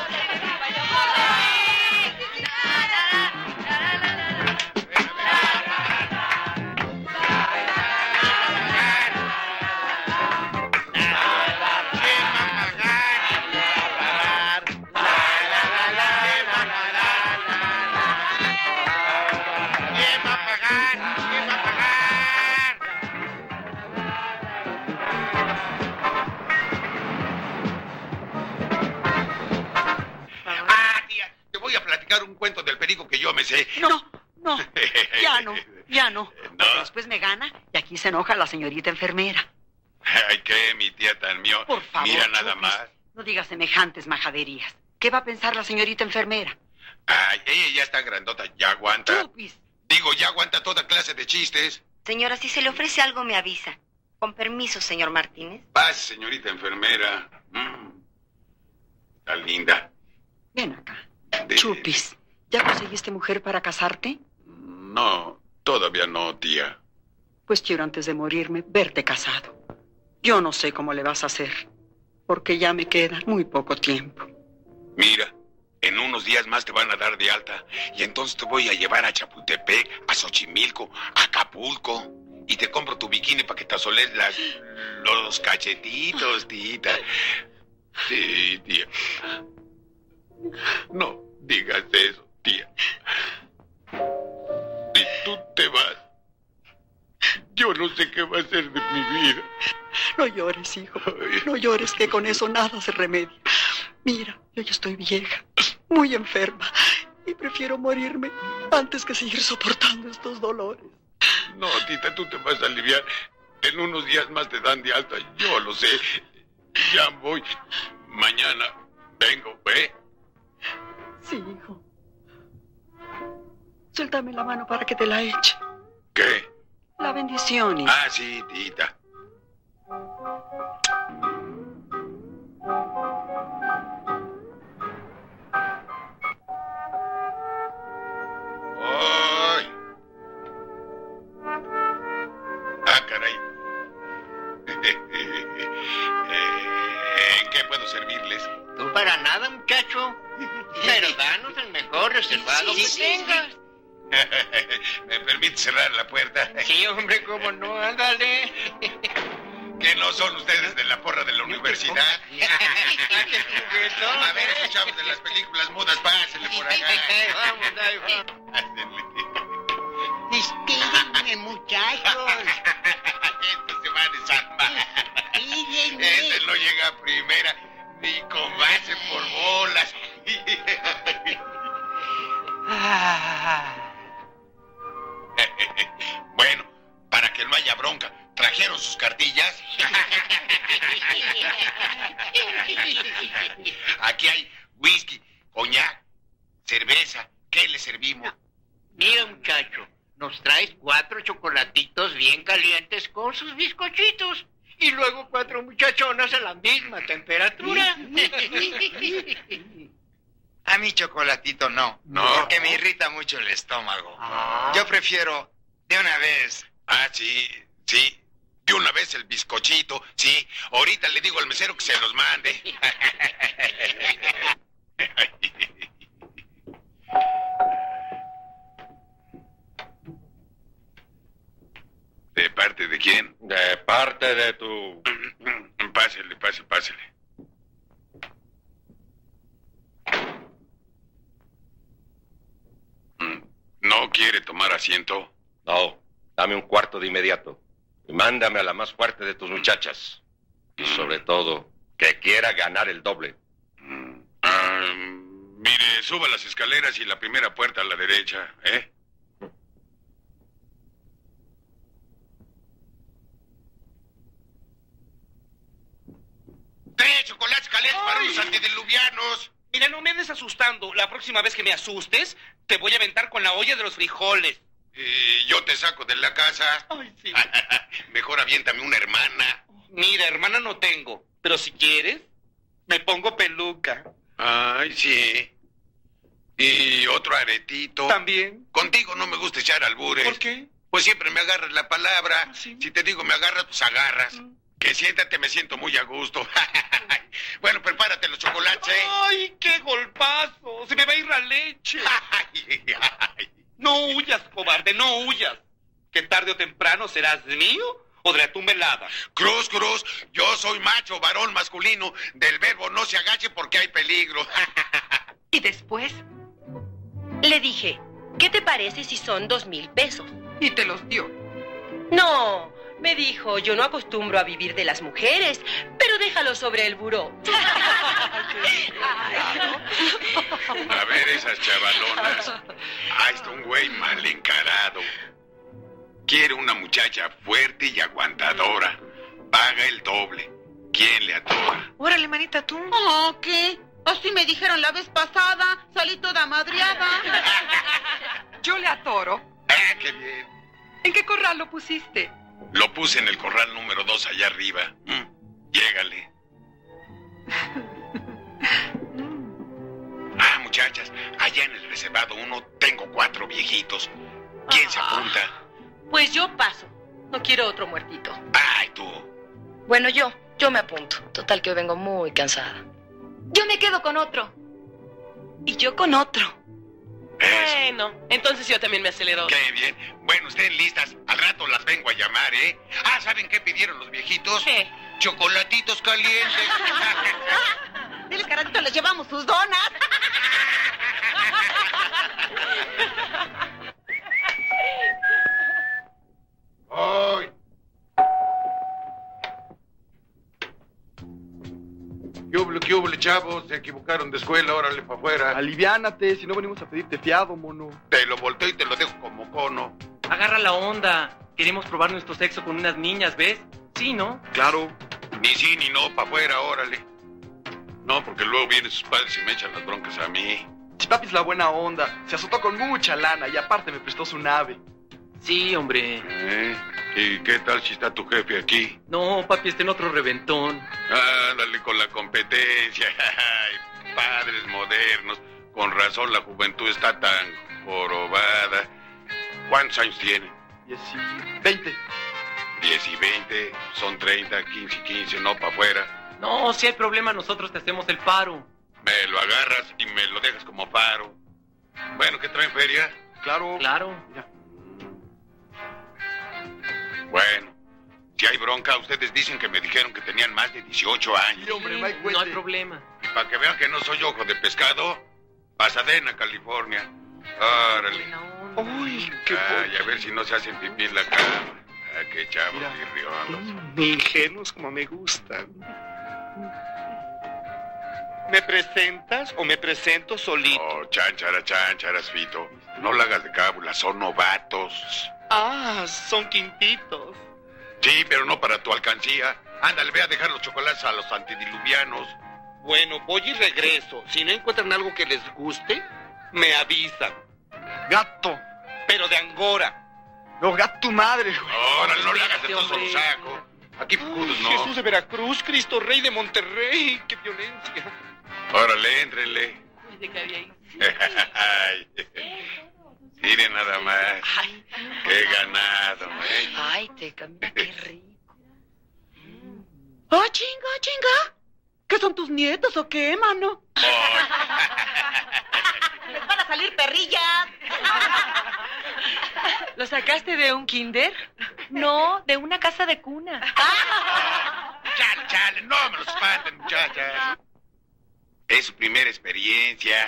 Un cuento del perico que yo me sé. No, no, ya no, ya no. Porque después me gana y aquí se enoja la señorita enfermera. Ay, qué, mi tía tan mío. Por favor, mira nada Chupis, más. no digas semejantes majaderías. ¿Qué va a pensar la señorita enfermera? Ay, ella ya está grandota, ya aguanta. Chupis. Digo, ya aguanta toda clase de chistes. Señora, si se le ofrece algo, me avisa. Con permiso, señor Martínez. Pase, señorita enfermera. Mm. Está linda. Ven acá. De... Chupis, ¿ya conseguiste mujer para casarte? No, todavía no, tía. Pues quiero antes de morirme verte casado. Yo no sé cómo le vas a hacer, porque ya me queda muy poco tiempo. Mira, en unos días más te van a dar de alta y entonces te voy a llevar a Chapultepec, a Xochimilco, a Acapulco y te compro tu bikini para que te asoles las, los cachetitos, tita. Sí, tía. No digas eso, tía. Si tú te vas, yo no sé qué va a ser de mi vida. No llores, hijo. No llores, que con eso nada se remedia. Mira, yo ya estoy vieja, muy enferma. Y prefiero morirme antes que seguir soportando estos dolores. No, tita, tú te vas a aliviar. En unos días más te dan de alta, yo lo sé. Ya voy. Mañana vengo, ¿eh? Sí, hijo. Suéltame la mano para que te la eche. ¿Qué? La bendición, hijo. Ah, sí, tita. ¡Ay! Ah, caray. ¿En qué puedo servirles? Tú para nada, muchacho. Pero danos el mejor reservado Sí, que sí, tengas. ¿Me permite cerrar la puerta? Sí, hombre, cómo no, ándale. ¿Que no son ustedes de la porra de la universidad? A ver, esos chavos de las películas mudas, pásenle por acá. Vamos, ahí vamos. Pásenle. Espérenme, muchachos. Esto se va a desarmar. Este no llega a primera ni con base por bolas. Bueno, para que no haya bronca, ¿trajeron sus cartillas? Aquí hay whisky, coñac, cerveza. ¿Qué le servimos? Mira, muchacho, nos traes cuatro chocolatitos bien calientes con sus bizcochitos. Y luego cuatro muchachonas a la misma temperatura. A mí chocolatito no. No. Porque me irrita mucho el estómago. Ah. Yo prefiero de una vez. Ah, sí, sí. De una vez el bizcochito, sí. Ahorita le digo al mesero que se los mande. ¿De parte de quién? De parte de tu... Pásele, pásele, pásele. ¿No quiere tomar asiento? No, dame un cuarto de inmediato. Y mándame a la más fuerte de tus muchachas. Y sobre todo, que quiera ganar el doble. Ah, mire, suba las escaleras y la primera puerta a la derecha, ¿eh? ¡Tres chocolates calientes para los antediluvianos! Mira, no me andes asustando. La próxima vez que me asustes, te voy a aventar con la olla de los frijoles. Y yo te saco de la casa. Ay, sí. Mejor aviéntame una hermana. Mira, hermana no tengo. Pero si quieres, me pongo peluca. Ay, sí. Y otro aretito. ¿También? Contigo no me gusta echar albures. ¿Por qué? Pues siempre me agarras la palabra. ¿Sí? Si te digo me agarras, pues agarras. Mm. Que siéntate, me siento muy a gusto. Bueno, prepárate los chocolates, ¿eh? ¡Ay, qué golpazo! ¡Se me va a ir la leche! Ay, ay. No huyas, cobarde, no huyas. Que tarde o temprano serás mío o de la tumba helada. Cruz, Cruz, yo soy macho, varón masculino. Del verbo no se agache porque hay peligro. ¿Y después? Le dije, ¿qué te parece si son dos mil pesos? Y te los dio. No, me dijo, yo no acostumbro a vivir de las mujeres, pero déjalo sobre el buró. A ver esas chavalonas. Ahí está un güey mal encarado. Quiere una muchacha fuerte y aguantadora. Paga el doble. ¿Quién le atora? Órale, manita, tú. Oh, ¿qué? Así me dijeron la vez pasada. Salí toda madreada. Yo le atoro. Ah, qué bien. ¿En qué corral lo pusiste? Lo puse en el corral número dos allá arriba. Mm, llégale. Ah, muchachas, allá en el reservado uno tengo cuatro viejitos. ¿Quién se apunta? Pues yo paso. No quiero otro muertito. Ay, tú. Bueno, yo, yo me apunto. Total que hoy vengo muy cansada. Yo me quedo con otro. Y yo con otro. Bueno, entonces yo también me acelero. Qué bien. Bueno, estén listas. Al rato las vengo a llamar, ¿eh? Ah, ¿saben qué pidieron los viejitos? ¿Qué? Chocolatitos calientes. Dile, carajito, les llevamos sus donas. ¡Ay! ¿Qué hubo, ¿qué hubo, chavos? Se equivocaron de escuela, órale para afuera. Aliviánate, si no venimos a pedirte fiado, mono. Te lo volteo y te lo dejo como cono. Agarra la onda. Queremos probar nuestro sexo con unas niñas, ¿ves? Sí, ¿no? Claro. Ni sí ni no, para afuera, órale. No, porque luego vienen sus padres y me echan las broncas a mí. Si papi es la buena onda, se azotó con mucha lana y aparte me prestó su nave. Sí, hombre. ¿Eh? ¿Y qué tal si está tu jefe aquí? No, papi, está en otro reventón. Ándale con la competencia. Ay, padres modernos. Con razón la juventud está tan jorobada. ¿Cuántos años tiene? Diez y veinte. Diez y veinte, son treinta, quince y quince, no para afuera. No, si hay problema nosotros te hacemos el paro. Me lo agarras y me lo dejas como paro. Bueno, ¿qué traen feria? Claro. Claro. Ya. Bueno, si hay bronca, ustedes dicen que me dijeron que tenían más de dieciocho años. Sí, hombre, no hay No hay problema. Y para que vean que no soy ojo de pescado, Pasadena, California. Órale. Uy, qué Ay, a ver si no se hacen pipí en la cama. Ah, qué chavos birriolos. Ingenuos como me gustan. ¿Me presentas o me presento solito? Oh, chanchara, chancharas, Fito. No la hagas de cábula, son novatos. Ah, son quintitos. Sí, pero no para tu alcancía. Ándale, ve a dejar los chocolates a los antediluvianos. Bueno, voy y regreso. Si no encuentran algo que les guste, me avisan. Gato. Pero de Angora. No, gato tu madre, güey. Ahora no le hagas de todo solo saco. Aquí picudos no. Jesús de Veracruz, Cristo Rey de Monterrey. ¡Qué violencia! Órale, éntrenle. Ay, miren nada más. Ay. Qué ganado, ¿eh? Ay, Teca, mira qué rico. ¡Ah, chinga, chinga! ¿Qué son tus nietos o qué, mano? Les van a salir perrillas. ¿Lo sacaste de un kinder? No, de una casa de cuna. Chale, chale, no me los espanten, muchachas. Es su primera experiencia.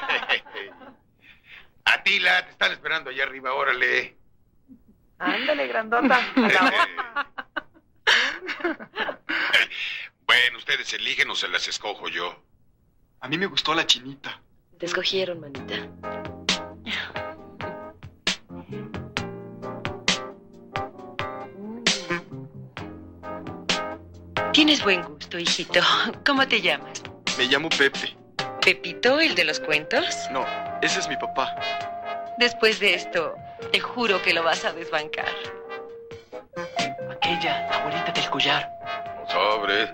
Atila, te están esperando allá arriba, órale. Ándale, grandota. Bueno, ustedes eligen o se las escojo yo. A mí me gustó la chinita. Te escogieron, manita. Tienes buen gusto, hijito. ¿Cómo te llamas? Me llamo Pepe. ¿Pepito, el de los cuentos? No, ese es mi papá. Después de esto, te juro que lo vas a desbancar. Aquella, la abuelita del collar. Sobre.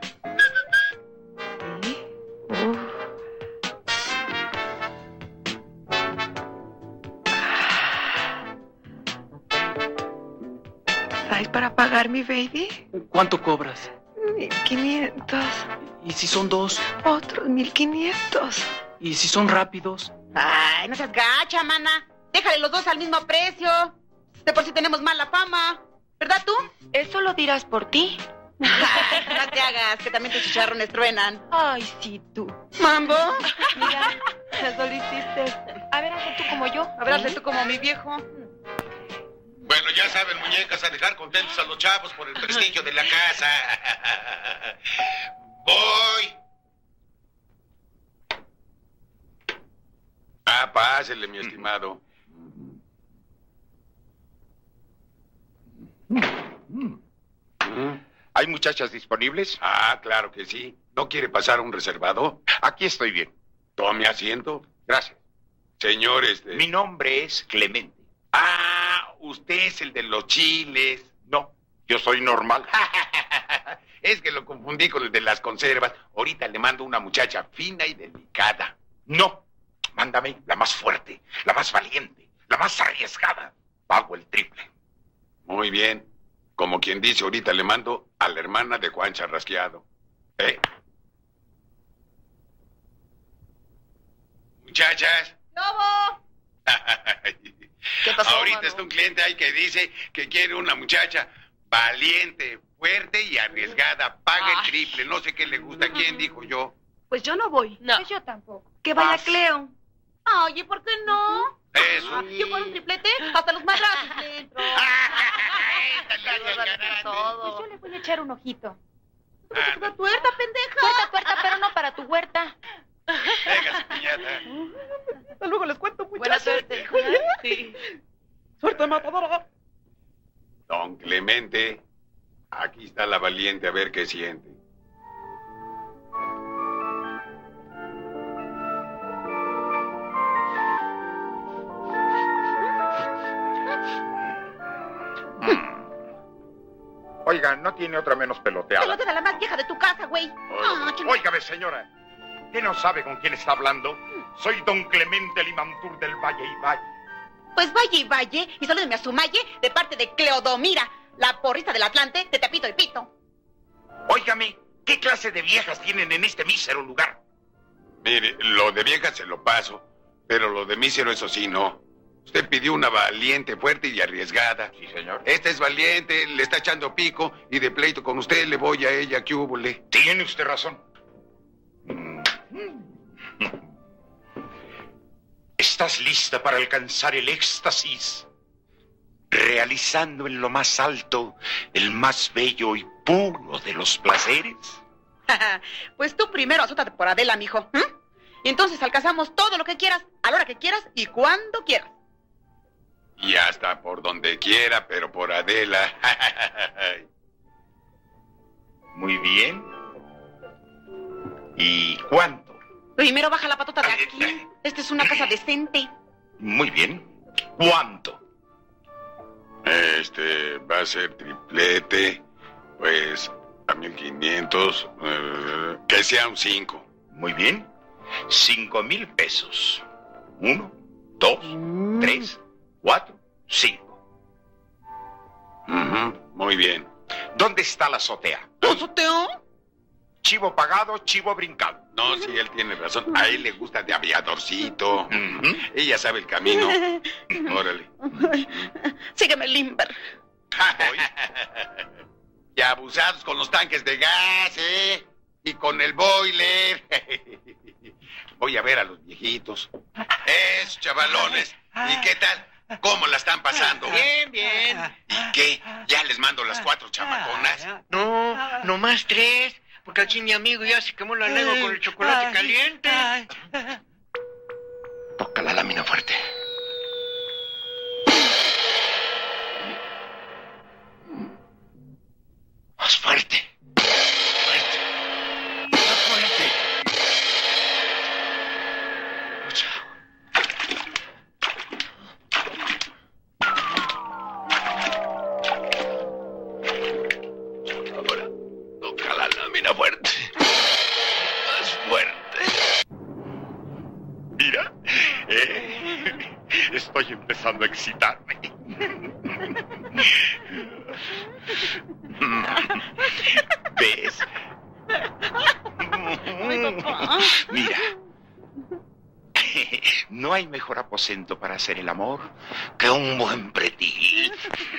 ¿Hay para pagar, mi baby? ¿Cuánto cobras? Mil quinientos. ¿Y si son dos? Otros mil quinientos. ¿Y si son rápidos? Ay, no seas gacha, mana. Déjale los dos al mismo precio. De por sí tenemos mala fama. ¿Verdad tú? Eso lo dirás por ti. Ay, no te hagas, que también tus chicharrones truenan. Ay, sí, tú. ¿Mambo? Mira, eso lo hiciste. A ver, hazle tú como yo. A ver, hazle tú como mi viejo. Bueno, ya saben, muñecas, a dejar contentos a los chavos por el prestigio de la casa. Voy. Ah, pásele, mi estimado. ¿Hay muchachas disponibles? Ah, claro que sí. ¿No quiere pasar a un reservado? Aquí estoy bien. Tome asiento. Gracias. Señor, este... Mi nombre es Clemente. Ah, usted es el de los chiles. No, yo soy normal. Es que lo confundí con el de las conservas. Ahorita le mando una muchacha fina y delicada. No, mándame la más fuerte, la más valiente, la más arriesgada. Pago el triple. Muy bien. Como quien dice, ahorita le mando a la hermana de Juan Charrasqueado. ¿Eh? Muchachas. ¡Lobo! ¿Qué pasó, ahorita mano? está un cliente ahí que dice que quiere una muchacha valiente, fuerte y arriesgada. Paga el triple. No sé qué le gusta. ¿Quién dijo yo? Pues yo no voy. No. Pues yo tampoco. Que vaya Vas. Cleo. Oye, ¿por qué no? Eso. Yo por un triplete, hasta los madrazos le entro. Pues yo le voy a echar un ojito. Toda tuerta, pendeja. Tuerta, tuerta, pero no para tu huerta. Venga, piñata. Hasta luego les cuento, muchachos. Buena suerte. Sí. Suerte matadora. Don Clemente, aquí está la valiente a ver qué siente. Oiga, ¿no tiene otra menos peloteada? Pelotea la más vieja de tu casa, güey. Ah, chingada. Óigame, señora. ¿Qué no sabe con quién está hablando? Soy don Clemente Limantur del Valle y Valle. Pues vaya y valle y salúdeme a su malle de parte de Cleodomira, la porrista del Atlante de Tepito y Pito. Óigame, ¿qué clase de viejas tienen en este mísero lugar? Mire, lo de vieja se lo paso, pero lo de mísero eso sí no. Usted pidió una valiente, fuerte y arriesgada. Sí, señor. Esta es valiente, le está echando pico y de pleito con usted le voy a ella, ¿qué húbole? Tiene usted razón. ¿Estás lista para alcanzar el éxtasis? Realizando en lo más alto el más bello y puro de los placeres. Pues tú primero azótate por Adela, mijo. ¿eh? Y entonces alcanzamos todo lo que quieras, a la hora que quieras y cuando quieras. Y hasta por donde quiera, pero por Adela. Muy bien. ¿Y cuánto? Primero baja la patota de aquí. Esta es una casa decente. Muy bien. ¿Cuánto? Este va a ser triplete, pues a mil quinientos, eh, que sea un cinco. Muy bien. Cinco mil pesos. Uno, dos, mm. tres, cuatro, cinco. Uh-huh, muy bien. ¿Dónde está la azotea? ¿La azotea? Chivo pagado, chivo brincado. No, sí, él tiene razón. A él le gusta de aviadorcito. Uh-huh. Ella sabe el camino. Órale. Sígueme, Limber. Y abusados con los tanques de gas, ¿eh? Y con el boiler. Voy a ver a los viejitos. Es, chavalones. ¿Y qué tal? ¿Cómo la están pasando? Bien, bien. ¿Y qué? ¿Ya les mando las cuatro chamaconas? No, nomás tres. Porque así mi amigo ya se quemó la lengua con el chocolate caliente. Toca la lámina fuerte. Más fuerte. Fuerte. Más fuerte. Mucha agua. Ahora, toca la lámina fuerte. Más fuerte. Mira, eh, estoy empezando a excitarme. ¿Ves? Mira, no hay mejor aposento para hacer el amor que un buen pretil.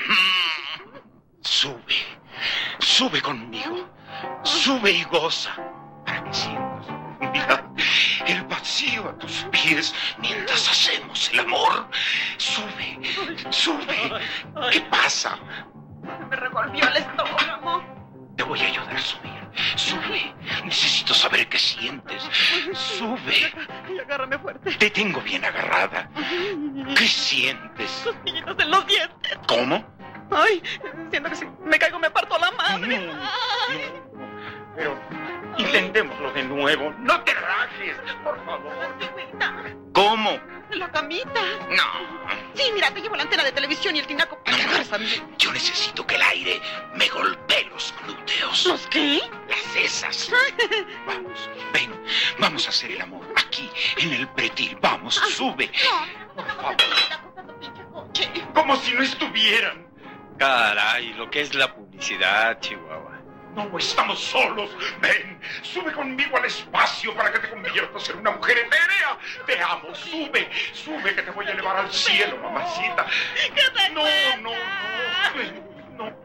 Sube, sube conmigo, sube y goza, para que sientas, mira, el vacío a tus pies mientras hacemos el amor. Sube, sube. ¿Qué pasa? Me revolvió el estómago. Te voy a ayudar a subir. Sube. Necesito saber qué sientes. Sube. Y agárrame fuerte. Te tengo bien agarrada. ¿Qué sientes? Cosquillitas en los dientes. ¿Cómo? Ay, siento que si me caigo me parto la madre. No, no. Pero intentémoslo de nuevo. No te rajes, por favor. ¿Cómo? En la camita. No. Sí, mira, te llevo la antena de televisión y el tinaco. No, no. Yo necesito que el aire me golpee los glúteos. ¿Los qué? Las esas. Vamos, ven. Vamos a hacer el amor aquí, en el pretil. Vamos, sube. No, por favor. Como si no estuvieran. Caray, lo que es la publicidad, Chihuahua. No estamos solos. Ven, sube conmigo al espacio para que te conviertas en una mujer etérea. Te amo, sube, sube que te voy a elevar al cielo, mamacita. No, no, no, no.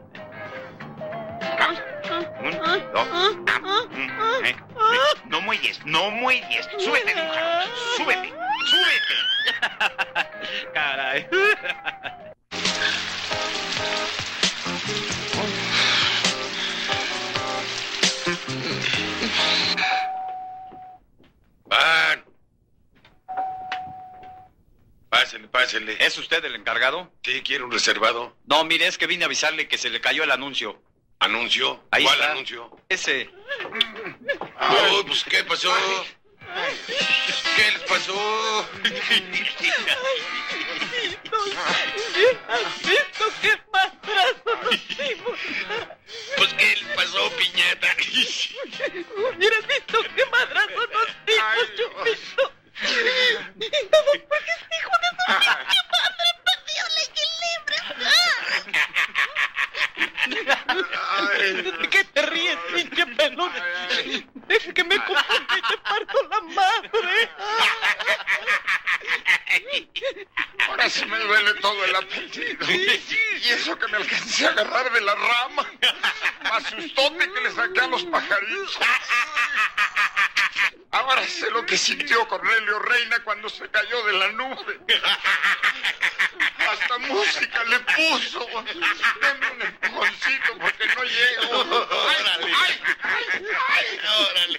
Un, dos, no muelles, no muelles. Súbete de un jalón, súbete, súbete. Caray. Pásele. ¿Es usted el encargado? Sí, quiero un reservado. No, mire, es que vine a avisarle que se le cayó el anuncio. ¿Anuncio? Ahí ¿Cuál está. anuncio? Ese. Uy, pues, ¿qué pasó? ¿Qué les pasó? ¿Has visto qué madrazo nos dimos? Pues, ¿qué les pasó, piñata? Hubieras visto qué madrazo nos dimos, Chupito. Y todo porque este hijo de su pinche madre perdió el equilibrio. ¿De qué te ríes, pinche pelón? Deja que me componga y te parto la madre. Ahora sí me duele todo el apetito. Y eso que me alcancé a agarrar de la rama. Asustote que le saqué a los pajaritos. Ahora sé lo que sintió Cornelio Reina cuando se cayó de la nube. Hasta música le puso. Denme un empujoncito porque no llego. Órale. ¡Ay, ay, ay! Órale.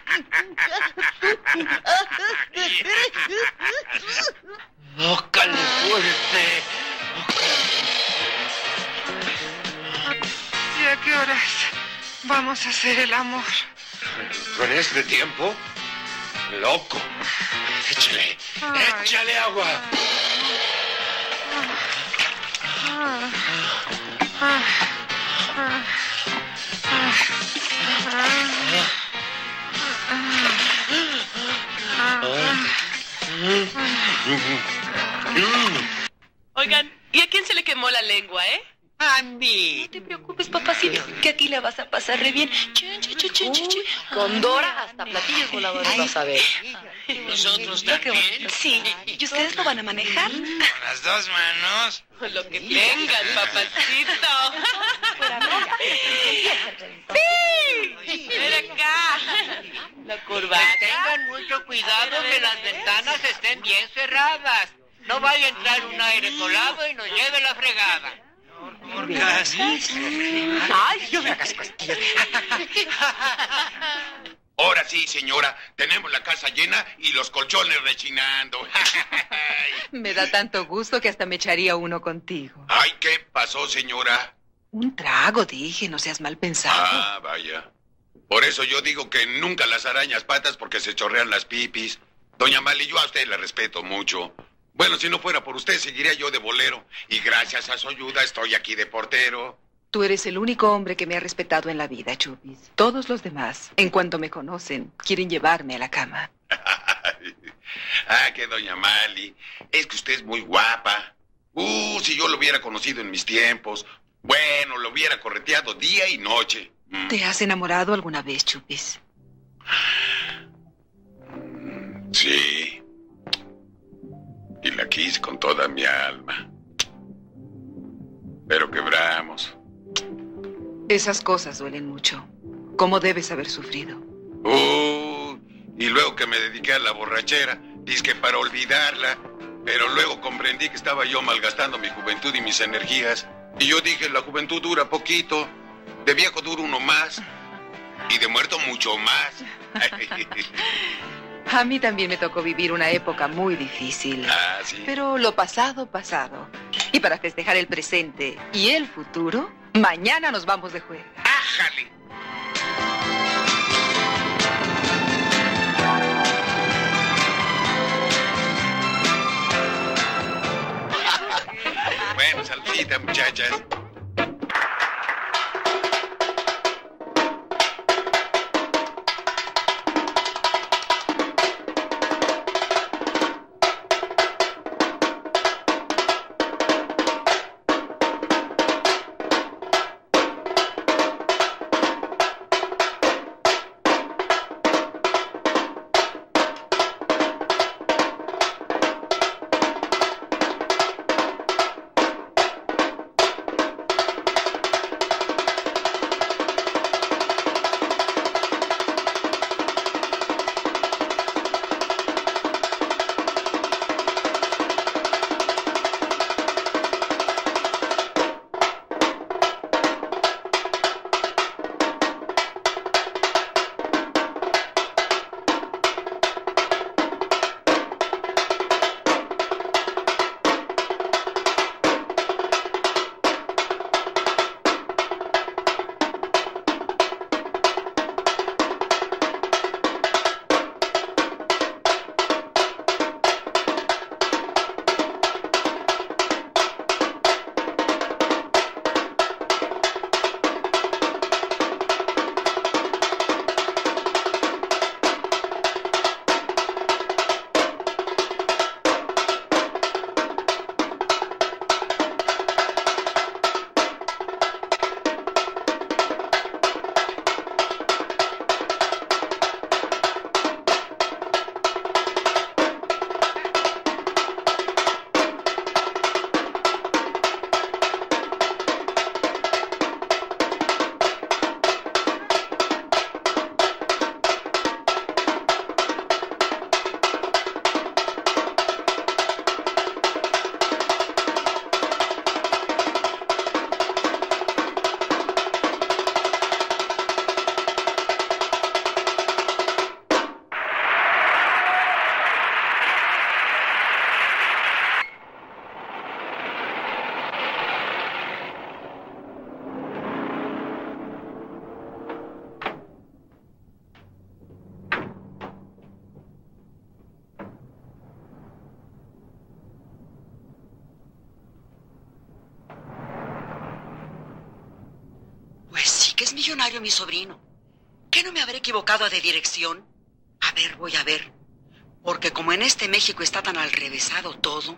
¡Ócale fuerte! ¿Y a qué horas vamos a hacer el amor? ¿Con este tiempo? Loco. Échale. Ay. Échale agua. Ah, ah, ah, Oigan, ¿y a quién se le quemó la lengua, eh? A mí. No te preocupes, papacito, que aquí la vas a pasar re bien. Chun, chun, chun, chun, chun, chun. Con Dora hasta platillos voladores vas a ver. ¿Nosotros Qué también? bonito. Sí, ¿y ustedes lo van a manejar? Con las dos manos. Lo que tengan, papacito. Sí. Ven acá. La corbata. Tengan mucho cuidado que las ventanas estén bien cerradas. No vaya a entrar un aire colado y nos lleve la fregada. Orcas. Ay, yo me hagas costillas. Ahora sí, señora, tenemos la casa llena y los colchones rechinando. Me da tanto gusto que hasta me echaría uno contigo. Ay, ¿qué pasó, señora? Un trago, dije, no seas mal pensado. Ah, vaya. Por eso yo digo que nunca las arañas patas porque se chorrean las pipis. Doña Mali, yo a usted le respeto mucho. Bueno, si no fuera por usted, seguiría yo de bolero. Y gracias a su ayuda estoy aquí de portero. Tú eres el único hombre que me ha respetado en la vida, Chupis. Todos los demás, en cuanto me conocen, quieren llevarme a la cama. Ah, que doña Mali, es que usted es muy guapa. Uh, si yo lo hubiera conocido en mis tiempos, bueno, lo hubiera correteado día y noche. Mm. ¿Te has enamorado alguna vez, Chupis? Sí. Y la quise con toda mi alma. Pero quebramos. Esas cosas duelen mucho. ¿Cómo debes haber sufrido? Uh, y luego que me dediqué a la borrachera, dizque para olvidarla. Pero luego comprendí que estaba yo malgastando mi juventud y mis energías. Y yo dije, la juventud dura poquito. De viejo dura uno más. Y de muerto mucho más. A mí también me tocó vivir una época muy difícil. Ah, sí. Pero lo pasado, pasado. Y para festejar el presente y el futuro, mañana nos vamos de juego. ¡Ájale! Bueno, saludita, muchachas. millonario mi sobrino. ¿Qué no me habré equivocado de dirección? A ver, voy a ver. Porque como en este México está tan alrevesado todo.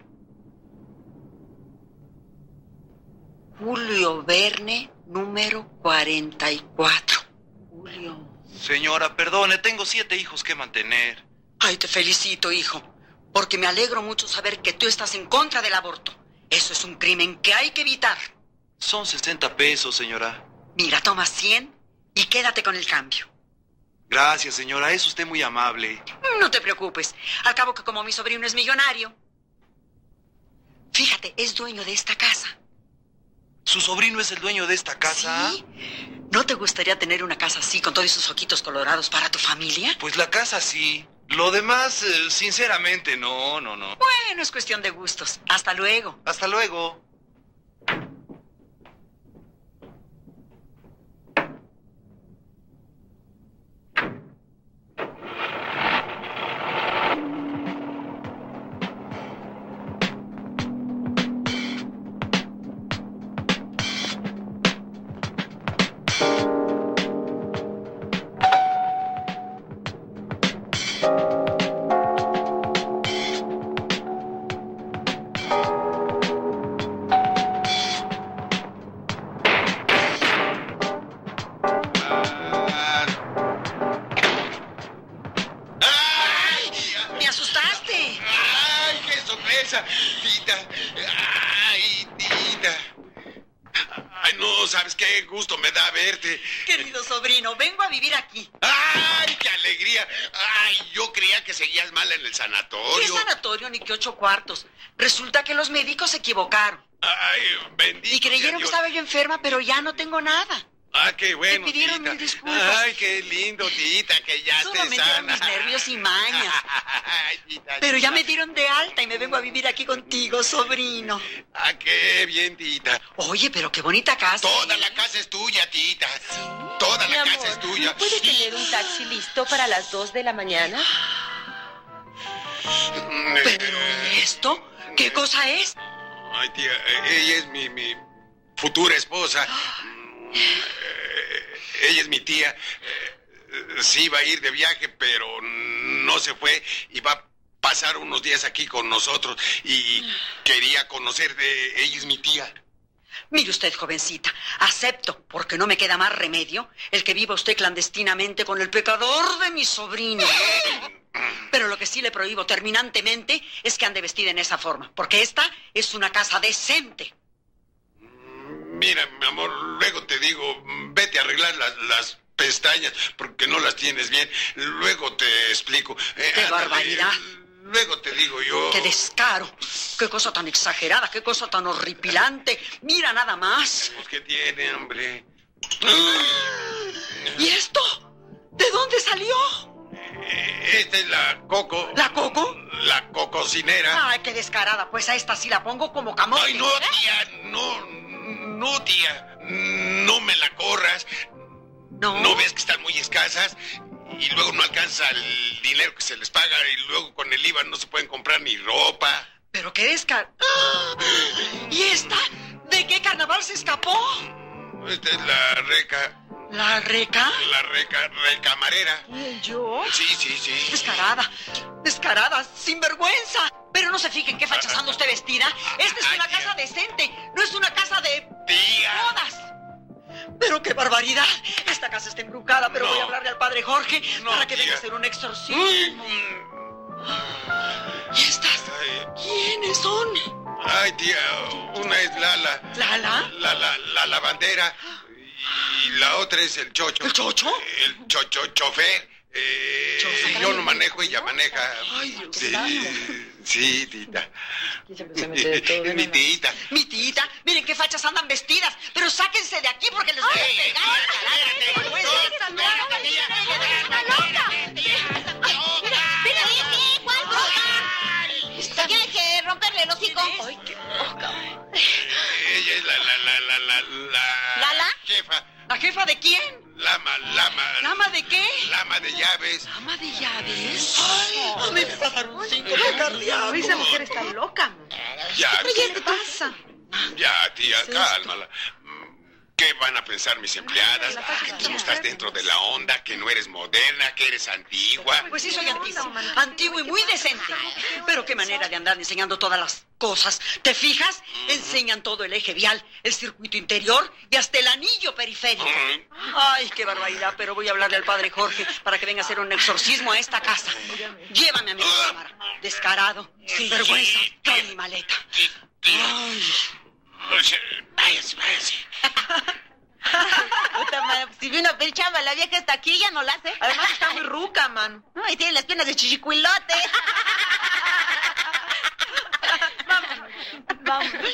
Julio Verne, número cuarenta y cuatro. Julio. Señora, perdone, tengo siete hijos que mantener. Ay, te felicito, hijo. Porque me alegro mucho saber que tú estás en contra del aborto. Eso es un crimen que hay que evitar. Son sesenta pesos, señora. Mira, toma cien y quédate con el cambio. Gracias, señora, es usted muy amable. No te preocupes. Al cabo que como mi sobrino es millonario. Fíjate, es dueño de esta casa. ¿Su sobrino es el dueño de esta casa? ¿Sí? ¿No te gustaría tener una casa así, con todos esos ojitos colorados para tu familia? Pues la casa sí. Lo demás, eh, sinceramente, no, no, no. Bueno, es cuestión de gustos. Hasta luego. Hasta luego. Tita. Ay, Tita. Ay, no, ¿sabes qué gusto me da verte? Querido sobrino, vengo a vivir aquí. ¡Ay, qué alegría! Ay, yo creía que seguías mal en el sanatorio. ¿Qué sanatorio ni qué ocho cuartos? Resulta que los médicos se equivocaron. Ay, bendito. Y creyeron que estaba yo enferma, pero ya no tengo nada. Ah, qué bueno, Me pidieron tita. mil disculpas. Ay, qué lindo, Tita, que ya Solamente te eran sana. mis nervios y mañas. Ay, tita, Pero ya tita. me dieron de alta y me vengo a vivir aquí contigo, sobrino. Ah, qué bien, Tita. Oye, pero qué bonita casa. Toda ¿eh? la casa es tuya, Tita. Toda Mi la amor, casa es tuya. ¿puedes tener un taxi listo para las dos de la mañana? ¿Pero ¿y esto? ¿Qué cosa es? Ay, tía, eh, ella es mi, mi futura esposa. Eh, ella es mi tía. Eh, sí iba a ir de viaje, pero no se fue. Y va a pasar unos días aquí con nosotros. Y quería conocer de... Ella es mi tía. Mire usted, jovencita, acepto, porque no me queda más remedio, el que viva usted clandestinamente con el pecador de mi sobrino. Pero lo que sí le prohíbo terminantemente es que ande vestida en esa forma, porque esta es una casa decente. Mira, mi amor, luego te digo, vete a arreglar las, las pestañas, porque no las tienes bien. Luego te explico. Eh, ¡Qué ándale, barbaridad! Luego te digo yo... ¡Qué descaro! ¡Qué cosa tan exagerada! ¡Qué cosa tan horripilante! ¡Mira nada más! Pues, ¿qué tiene, hombre? ¿Y esto? ¿De dónde salió? Esta es la Coco. ¿La Coco? La cococinera. Ay, qué descarada. Pues a esta sí la pongo como camote. Ay, no, tía, no, no, tía. No me la corras. No. ¿No ves que están muy escasas? Y luego no alcanza el dinero que se les paga y luego con el I V A no se pueden comprar ni ropa. Pero qué descar... ¡Ah! ¿Y esta? ¿De qué carnaval se escapó? Esta es la reca... ¿La reca? La reca... recamarera. ¿Yo? Sí, sí, sí. Descarada, descarada, sinvergüenza. Pero no se fijen qué fachas anda usted vestida. Esta es una casa decente, no es una casa de... Tía. bodas. Pero qué barbaridad. Esta casa está embrujada, pero No. voy a hablarle al padre Jorge No, para que tía. venga a hacer un exorcismo. ¿Y estas? ¿Quiénes son? Ay, tía, una es Lala. ¿Lala? La, la, la lavandera. Y la otra es el chocho. ¿El chocho? El chocho, chofer. Eh, Chofer. yo no manejo, ella maneja. Ay, Dios Sí, santo. sí, tita. se mete de todo, Mi tita. Mi tita, miren qué fachas andan vestidas, pero sáquense de aquí porque les voy a pegar. Tienes que romperle el hocico. Ay, qué loca. Ella es la, la, la, la, la, la... ¿Lala? jefa. ¿La jefa de quién? Lama, lama. ¿Lama de qué? Lama de llaves. ¿Lama de llaves? Ay, a mí me pasaron un síncope cardíaco. Esa mujer está loca. Ya, ¿Qué le pasa? ya, tía, cálmala. ¿Qué van a pensar mis empleadas? Que tú no estás dentro de la onda, que no eres moderna, que eres antigua. Pues sí, soy antiguo. Antiguo y muy decente. Pero qué manera de andar enseñando todas las cosas. ¿Te fijas? Enseñan todo el eje vial, el circuito interior y hasta el anillo periférico. Ay, qué barbaridad, pero voy a hablarle al padre Jorge para que venga a hacer un exorcismo a esta casa. Llévame a mi cámara. Descarado, sin vergüenza. Trae mi maleta. Ay. Váyase, váyase. Si vi una chava, la vieja está aquí, ya no la hace. Además está muy ruca, man. Ay, tiene las piernas de chichicuilote. Vámonos. Vámonos.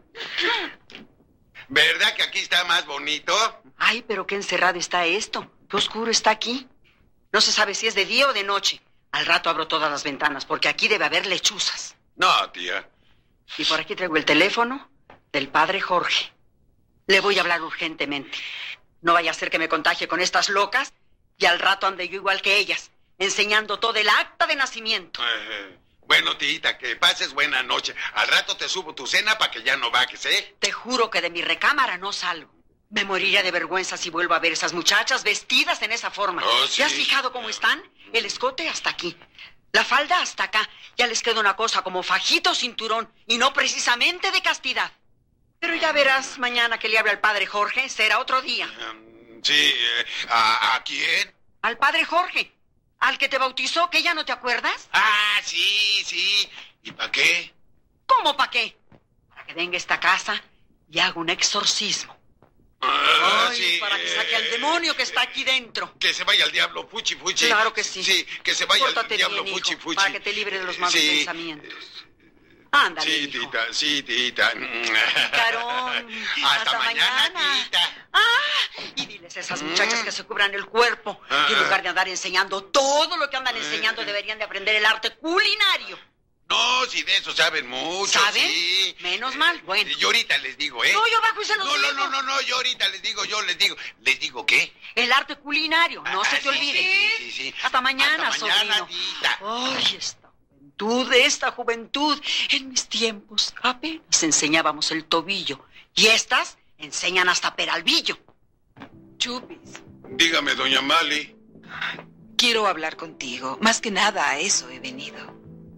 ¿Verdad que aquí está más bonito? Ay, pero qué encerrado está esto. Qué oscuro está aquí. No se sabe si es de día o de noche. Al rato abro todas las ventanas, porque aquí debe haber lechuzas. No, tía. Y por aquí traigo el teléfono del padre Jorge. Le voy a hablar urgentemente. No vaya a ser que me contagie con estas locas y al rato ande yo igual que ellas, enseñando todo el acta de nacimiento. Eh, bueno, tita, que pases buena noche. Al rato te subo tu cena para que ya no bajes, ¿eh? Te juro que de mi recámara no salgo. Me moriría de vergüenza si vuelvo a ver esas muchachas vestidas en esa forma. Oh, sí. ¿Te has fijado cómo están? El escote hasta aquí, la falda hasta acá. Ya les queda una cosa como fajito cinturón y no precisamente de castidad. Pero ya verás mañana que le hable al padre Jorge, será otro día. Um, sí, eh, ¿a, ¿a quién? Al padre Jorge, al que te bautizó, ¿que ya no te acuerdas? Ah, sí, sí. ¿Y para qué? ¿Cómo para qué? Para que venga a esta casa y haga un exorcismo. Ah, Ay, sí, para que saque al demonio que está aquí dentro. Que se vaya al diablo, fuchi, fuchi. Claro que sí. Sí, que se vaya Pórtate al diablo, bien, fuchi, hijo, fuchi. para que te libre de los malos Sí. pensamientos. Ándale, Sí, hijo. tita, sí, tita. Carón. Hasta, Hasta mañana, mañana. tita. Ah, y diles a esas muchachas que se cubran el cuerpo. Ah. Y en lugar de andar enseñando todo lo que andan enseñando, deberían de aprender el arte culinario. No, si de eso saben mucho, ¿Saben? sí. Menos mal, bueno. Yo ahorita les digo, ¿eh? No, yo bajo y se los no, digo. No, no, no, no, yo ahorita les digo, yo les digo. ¿Les digo qué? El arte culinario, no Ah, se te sí, olvide. Sí, sí, sí. Hasta mañana, Hasta mañana, sobrino. tita. Ay, esta juventud, esta juventud. En mis tiempos apenas enseñábamos el tobillo. Y estas enseñan hasta peralvillo. Chupis, Dígame, doña Mali. quiero hablar contigo. Más que nada a eso he venido.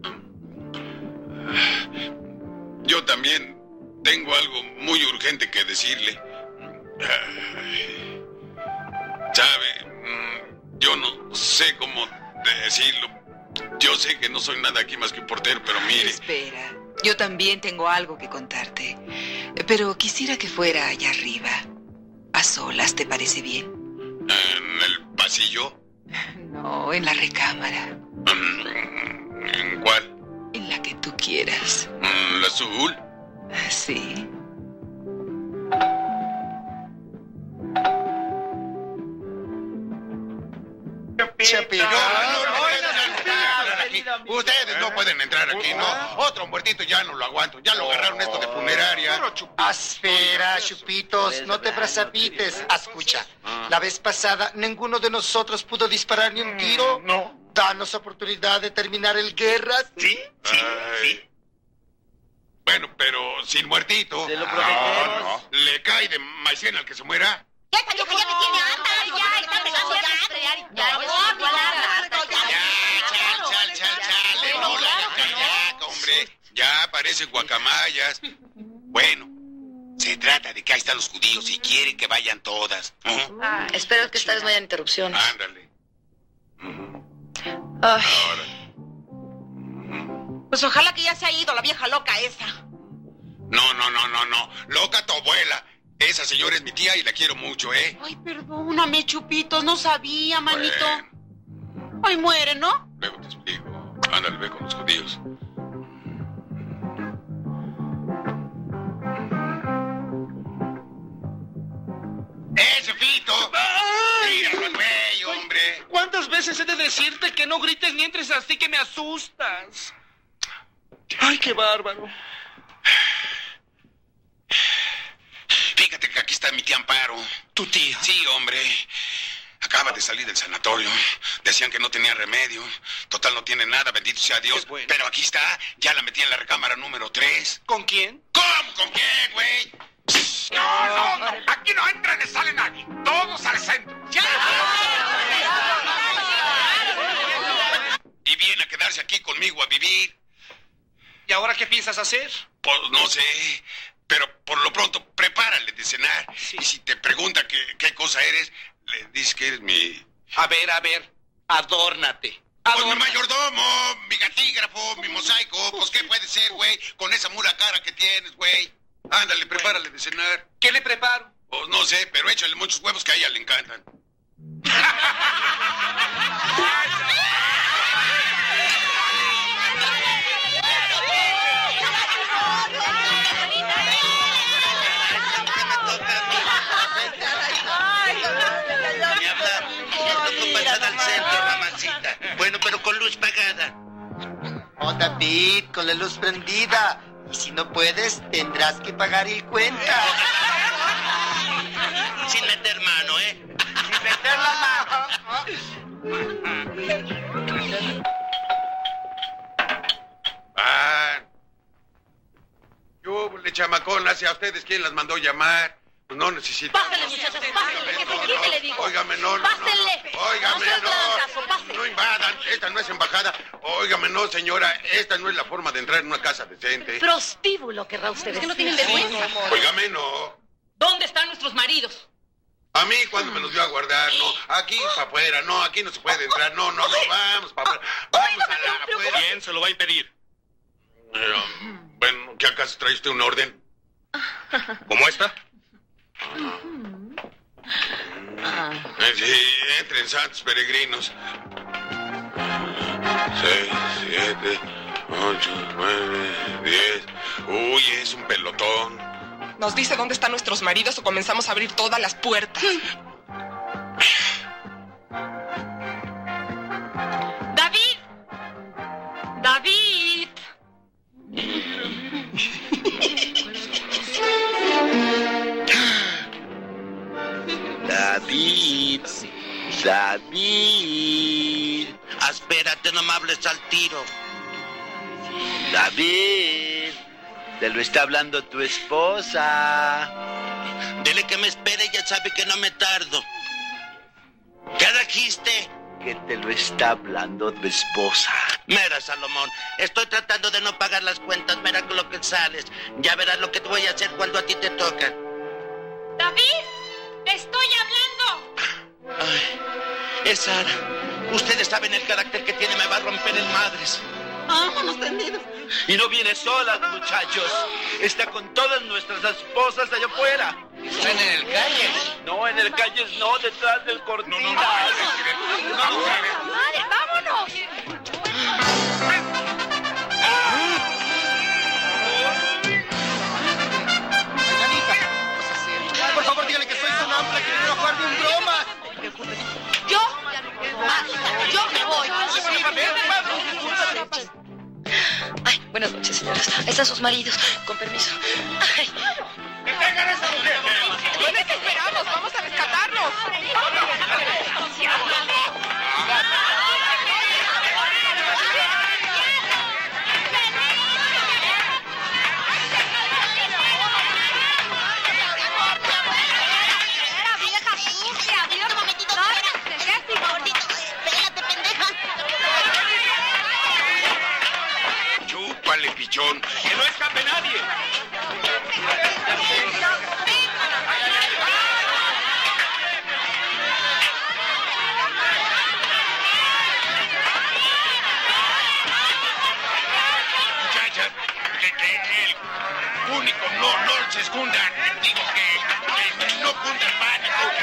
Yo también tengo algo muy urgente que decirle. Sabe, mm, yo no sé cómo decirlo. Yo sé que no soy nada aquí más que un portero, pero mire. Espera, yo también tengo algo que contarte. Pero quisiera que fuera allá arriba. A solas, ¿te parece bien? ¿En el pasillo? No, en la recámara. ¿En cuál? En la que tú quieras. ¿La azul? Sí. Chapito. No, no, no, no, ustedes no pueden entrar aquí, ¿no? Otro muertito ya no lo aguanto. Ya lo agarraron esto de funeraria. Espera, Chupitos, no te precipites. Escucha, la vez pasada ninguno de nosotros pudo disparar ni un tiro. No. Danos oportunidad de terminar el guerra. Sí, sí, sí. Bueno, pero sin muertito. Se lo prometemos. No, no. ¿Le cae de maicena al que se muera? Ya esta vieja ya me tiene harta, ya está pegando ya. Ya, no, Chal, chal, chal, chal. No la hagan callaca, hombre. Ya parecen guacamayas. Bueno, se trata de que ahí están los judíos y quieren que vayan todas. ¿No? Ah, espero que esta vez no haya interrupciones. Ándale. Ay. Ahora. Pues ojalá que ya se ha ido la vieja loca esa. No, no, no, no, no. Loca tu abuela. Esa señora es mi tía y la quiero mucho, ¿eh? Ay, perdóname, Chupitos, no sabía, manito. Ay, muere, ¿no? Luego te explico. Ándale, ve con los judíos. ¡Ese Fito! ¡Tíralo al güey, hombre! ¿Cuántas veces he de decirte que no grites ni entres así que me asustas? ¡Ay, qué bárbaro! Fíjate que aquí está mi tía Amparo. ¿Tu tía? Sí, hombre. Acaba de salir del sanatorio. Decían que no tenía remedio. Total, no tiene nada, bendito sea Dios. Bueno. Pero aquí está. Ya la metí en la recámara número tres. ¿Con quién? ¿Cómo? ¿Con quién, güey? No, no, no. Aquí no hay a hacer? Pues no sé, pero por lo pronto prepárale de cenar. Sí. Y si te pregunta qué, qué cosa eres, le dices que eres mi... A ver, a ver, adórnate. Pues mi mayordomo, mi gatígrafo, mi mosaico. Pues qué puede ser, güey, con esa mula cara que tienes, güey. Ándale, prepárale de cenar. ¿Qué le preparo? Pues no sé, pero échale muchos huevos que a ella le encantan. Al centro, mamacita. Bueno, pero con luz pagada. Oh, David, con la luz prendida. Y si no puedes, tendrás que pagar el cuenta. Sin meter mano, ¿eh? Sin meter la mano. Ah. Yo, le chamacón, hacia ustedes, ¿quién las mandó llamar? No necesito. Pásenle, muchachos, pásenle, que se quite, le digo. Óigame, no, no, Pásenle. no, no. Óigame, no. no. Caso, pásenle. No invadan, esta no es embajada. Óigame, no, señora, esta no es la forma de entrar en una casa decente. Prostíbulo, querrá usted decir. Es que no tienen vergüenza. Óigame, no. ¿Dónde están nuestros maridos? A mí cuando me los dio a guardar, no. Aquí para afuera, no, aquí no se puede entrar. No, no, no, vamos para afuera. Vamos a la afuera. ¿Quién se lo va a impedir? Eh, bueno, ¿qué acaso trae usted un orden? ¿Cómo está? Eh, sí, entren, santos peregrinos. Seis, siete, ocho, nueve, diez. Uy, es un pelotón. ¿Nos dice dónde están nuestros maridos o comenzamos a abrir todas las puertas? ¡David! ¡David! David, David, espérate, no me hables al tiro. David, te lo está hablando tu esposa. Dile que me espere, ya sabe que no me tardo. ¿Qué dijiste? Que te lo está hablando tu esposa. Mira, Salomón, estoy tratando de no pagar las cuentas, mira con lo que sales. Ya verás lo que te voy a hacer cuando a ti te toca. ¡David! ¡Estoy hablando! Ay, es Sara. Ustedes saben el carácter que tiene, me va a romper el madres. Vámonos tendidos. Y no viene sola, muchachos. Está con todas nuestras esposas allá afuera. ¿Están en el calle? No, en el calle no, detrás del cortina. No, no, no. ¡Madre, vámonos! Por favor, dígale que soy sonámbula, que quiero jugar de un broma. ¿Yo? Yo me voy. Ay, buenas noches, señoras. Ahí están sus maridos. Con permiso. Ay. ¡Detengan a esa mujer! ¿Qué les esperamos? ¡Vamos a rescatarlos! Chúpale, pichón. ¡Que no escape nadie! Muchachas, que, que el único, no, no se escondan. Digo que, que no cunda el pánico. Que,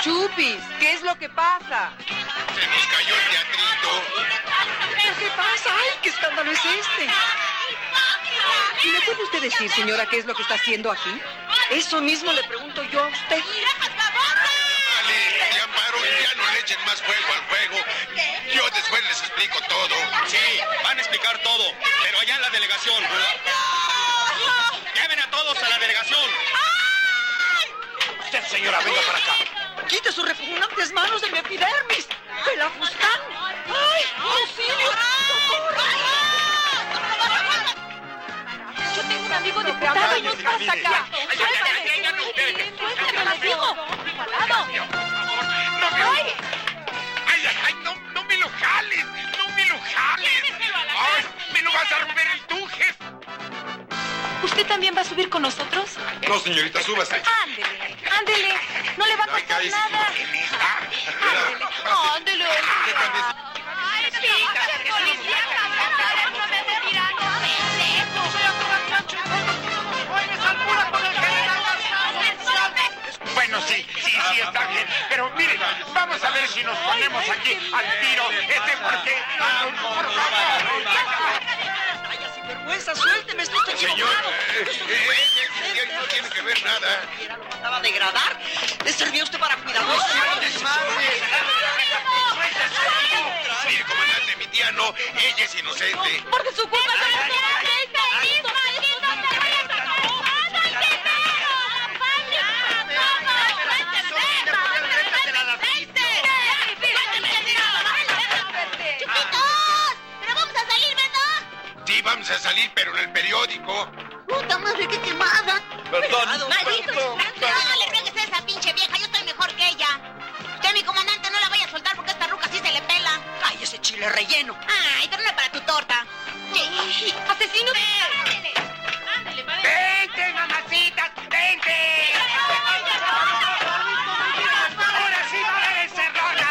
Chupis, ¿qué es lo que pasa? Se nos cayó el teatrito. ¿Qué pasa? ¡Ay, qué escándalo es este! ¿Y me puede usted decir, señora, qué es lo que está haciendo aquí? Eso mismo le pregunto yo a usted. Vale, ya Amparo, ya no le echen más fuego al fuego. Yo después les explico todo. Sí, van a explicar todo, pero allá en la delegación. ¡Lleven a todos a la delegación! Usted, señora, venga para acá. ¡Quite sus repugnantes manos de mi epidermis! ¡Pelafustán! ¡Ay, auxilio! Yo tengo un amigo diputado y nos pasa acá. ¡Ay, ay, ay! ¡No, no me lo jales! ¡No me lo jales! ¡Ay, me lo vas a romper el tuje! ¿Usted también va a subir con nosotros? No, señorita, súbase. Ándele, ándele. No le va a costar Ay, nada. Ándele. Ay, sí, policía, no me hace tirar, Bueno, sí, sí, sí, está bien. Pero miren, vamos a ver si nos ponemos aquí al tiro. Este porque... Por favor. ¡Ay, sin vergüenza! ¡Suélteme! ¡Esto está Señor, eh, eh, eh, no tiene que ver nada. Lo mandaba a degradar. ¿Le servía usted para cuidadoso? Mire, comandante, mi tía no. Ella es inocente. Porque su culpa es maldito, Sí, vamos a salir, pero en el periódico. ¡Puta madre, qué quemada! Perdón. ¡Maldito! No le pegues a esa pinche vieja, yo estoy mejor que ella. Usted, mi comandante, no la vaya a soltar porque esta ruca sí se le pela. ¡Ay, ese chile relleno! ¡Ay, tráela para tu torta! ¡Asesino! ¡Ándale! ¡Ándale, madre! ¡Vente, mamacitas! ¡Vente! ¡Ahora sí va a haber encerrona!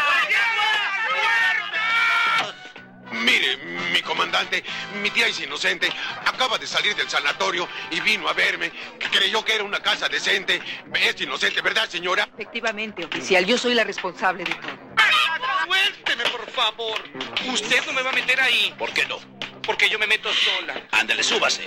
Mire, mi comandante, mi tía es inocente. Acaba de salir del sanatorio y vino a verme. Creyó que era una casa decente. Es inocente, ¿verdad, señora? Efectivamente, oficial, yo soy la responsable de todo. Suélteme, por favor. Usted no me va a meter ahí. ¿Por qué no? Porque yo me meto sola. Ándale, súbase.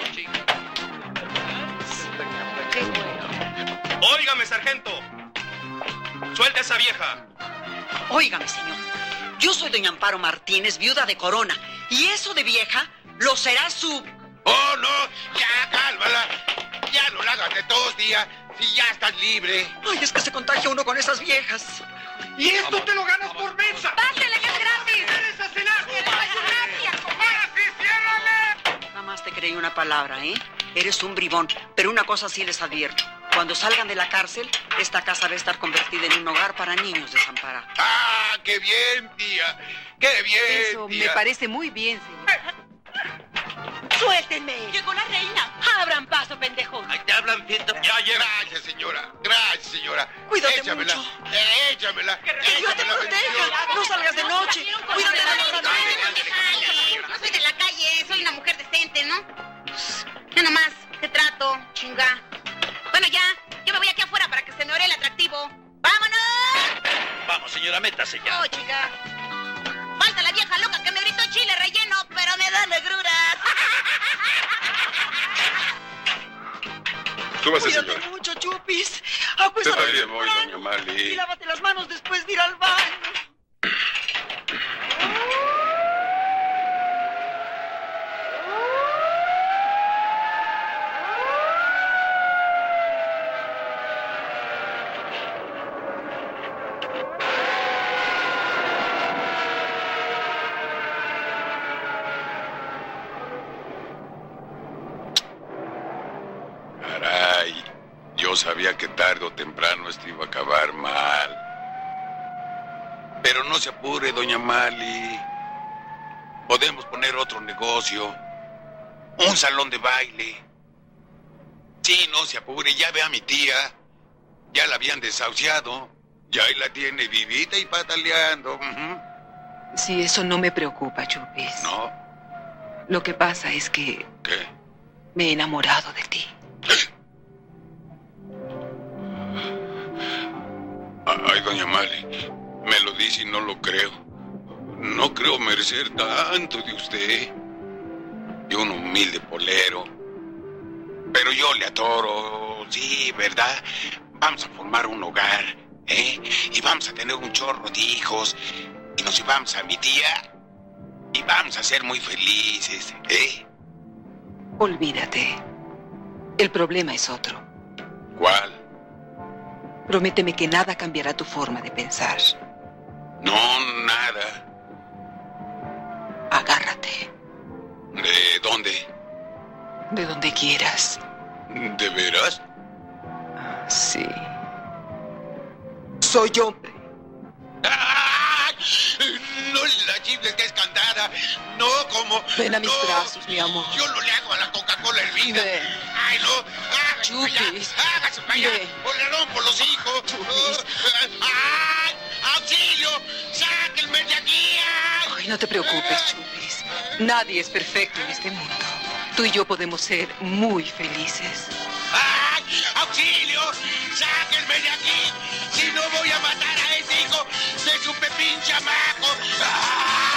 Óigame, sargento. Suelta a esa vieja. Óigame, señor. Yo soy doña Amparo Martínez, viuda de Corona. Y eso de vieja lo será su... ¡Oh, no! ¡Ya, cálmala! Ya no la hagas de todos días, si ya estás libre. Ay, es que se contagia uno con esas viejas. ¡Y esto te lo ganas por mensa! ¡Pásele, que es gratis! ¡Eres a cenar! ¡Gracias! ¡Ahora sí, ciérrale! Nada más te creí una palabra, ¿eh? Eres un bribón. Pero una cosa sí les advierto. Cuando salgan de la cárcel, esta casa va a estar convertida en un hogar para niños desamparados. ¡Ah, qué bien, tía! ¡Qué bien, Eso tía! me parece muy bien, señor. ¡Suéltenme! Llegó la reina. ¡Abran paso, pendejos! Ahí te hablan, Pinto. Ya, ya. Gracias, señora. Gracias, señora. Cuídate Échamela. mucho. Eh, échamela. Que Dios te Échamela, proteja. bendición. No salgas de noche. Cuídate de la Ay, no soy de la calle, soy una mujer decente, ¿no? Ya nomás, te trato, chinga. Bueno, ya, yo me voy aquí afuera para que se me ore el atractivo. ¡Vámonos! Vamos, señora, métase ya. Oh, chica. Falta la vieja loca que me gritó chile relleno, pero me da negruras. Súbase, Cuídate señora. mucho, Chupis. Yo Acuéstate también voy, temprano. doña Mali. Y lávate las manos después de ir al baño. Caray, yo sabía que tarde o temprano esto iba a acabar mal. Pero no se apure, doña Mali. Podemos poner otro negocio. Un salón de baile. Sí, no se apure, ya ve a mi tía. Ya la habían desahuciado. Ya ahí la tiene vivita y pataleando. Ujú. Sí, eso no me preocupa, Chupis. No, Lo que pasa es que ¿qué? me he enamorado de ti. Ay, doña Mali, me lo dice y no lo creo. No creo merecer tanto de usted. Yo un humilde polero. Pero yo le adoro, sí, ¿verdad? Vamos a formar un hogar, ¿eh? Y vamos a tener un chorro de hijos. Y nos llevamos a mi tía. Y vamos a ser muy felices, ¿eh? Olvídate. El problema es otro. ¿Cuál? Prométeme que nada cambiará tu forma de pensar. No, nada. Agárrate. ¿De dónde? De donde quieras. ¿De veras? Sí. Soy hombre. ¡Ay! No la chifles que es cantada. No, como... Ven a mis no. brazos, mi amor. Yo no le hago a la Coca-Cola hervida. Ven. Ay, no. Hágase para allá. Hágase para allá. O le rompo los hijos. ¡Ay! ¡Auxilio! ¡Sáquenme de aquí! Ay, no te preocupes, Chupis. Nadie es perfecto en este mundo. Tú y yo podemos ser muy felices. ¡Ay! ¡Auxilio! ¡Sáquenme de aquí! Si no voy a matar a ese hijo de su pepín chamaco. ¡Ay!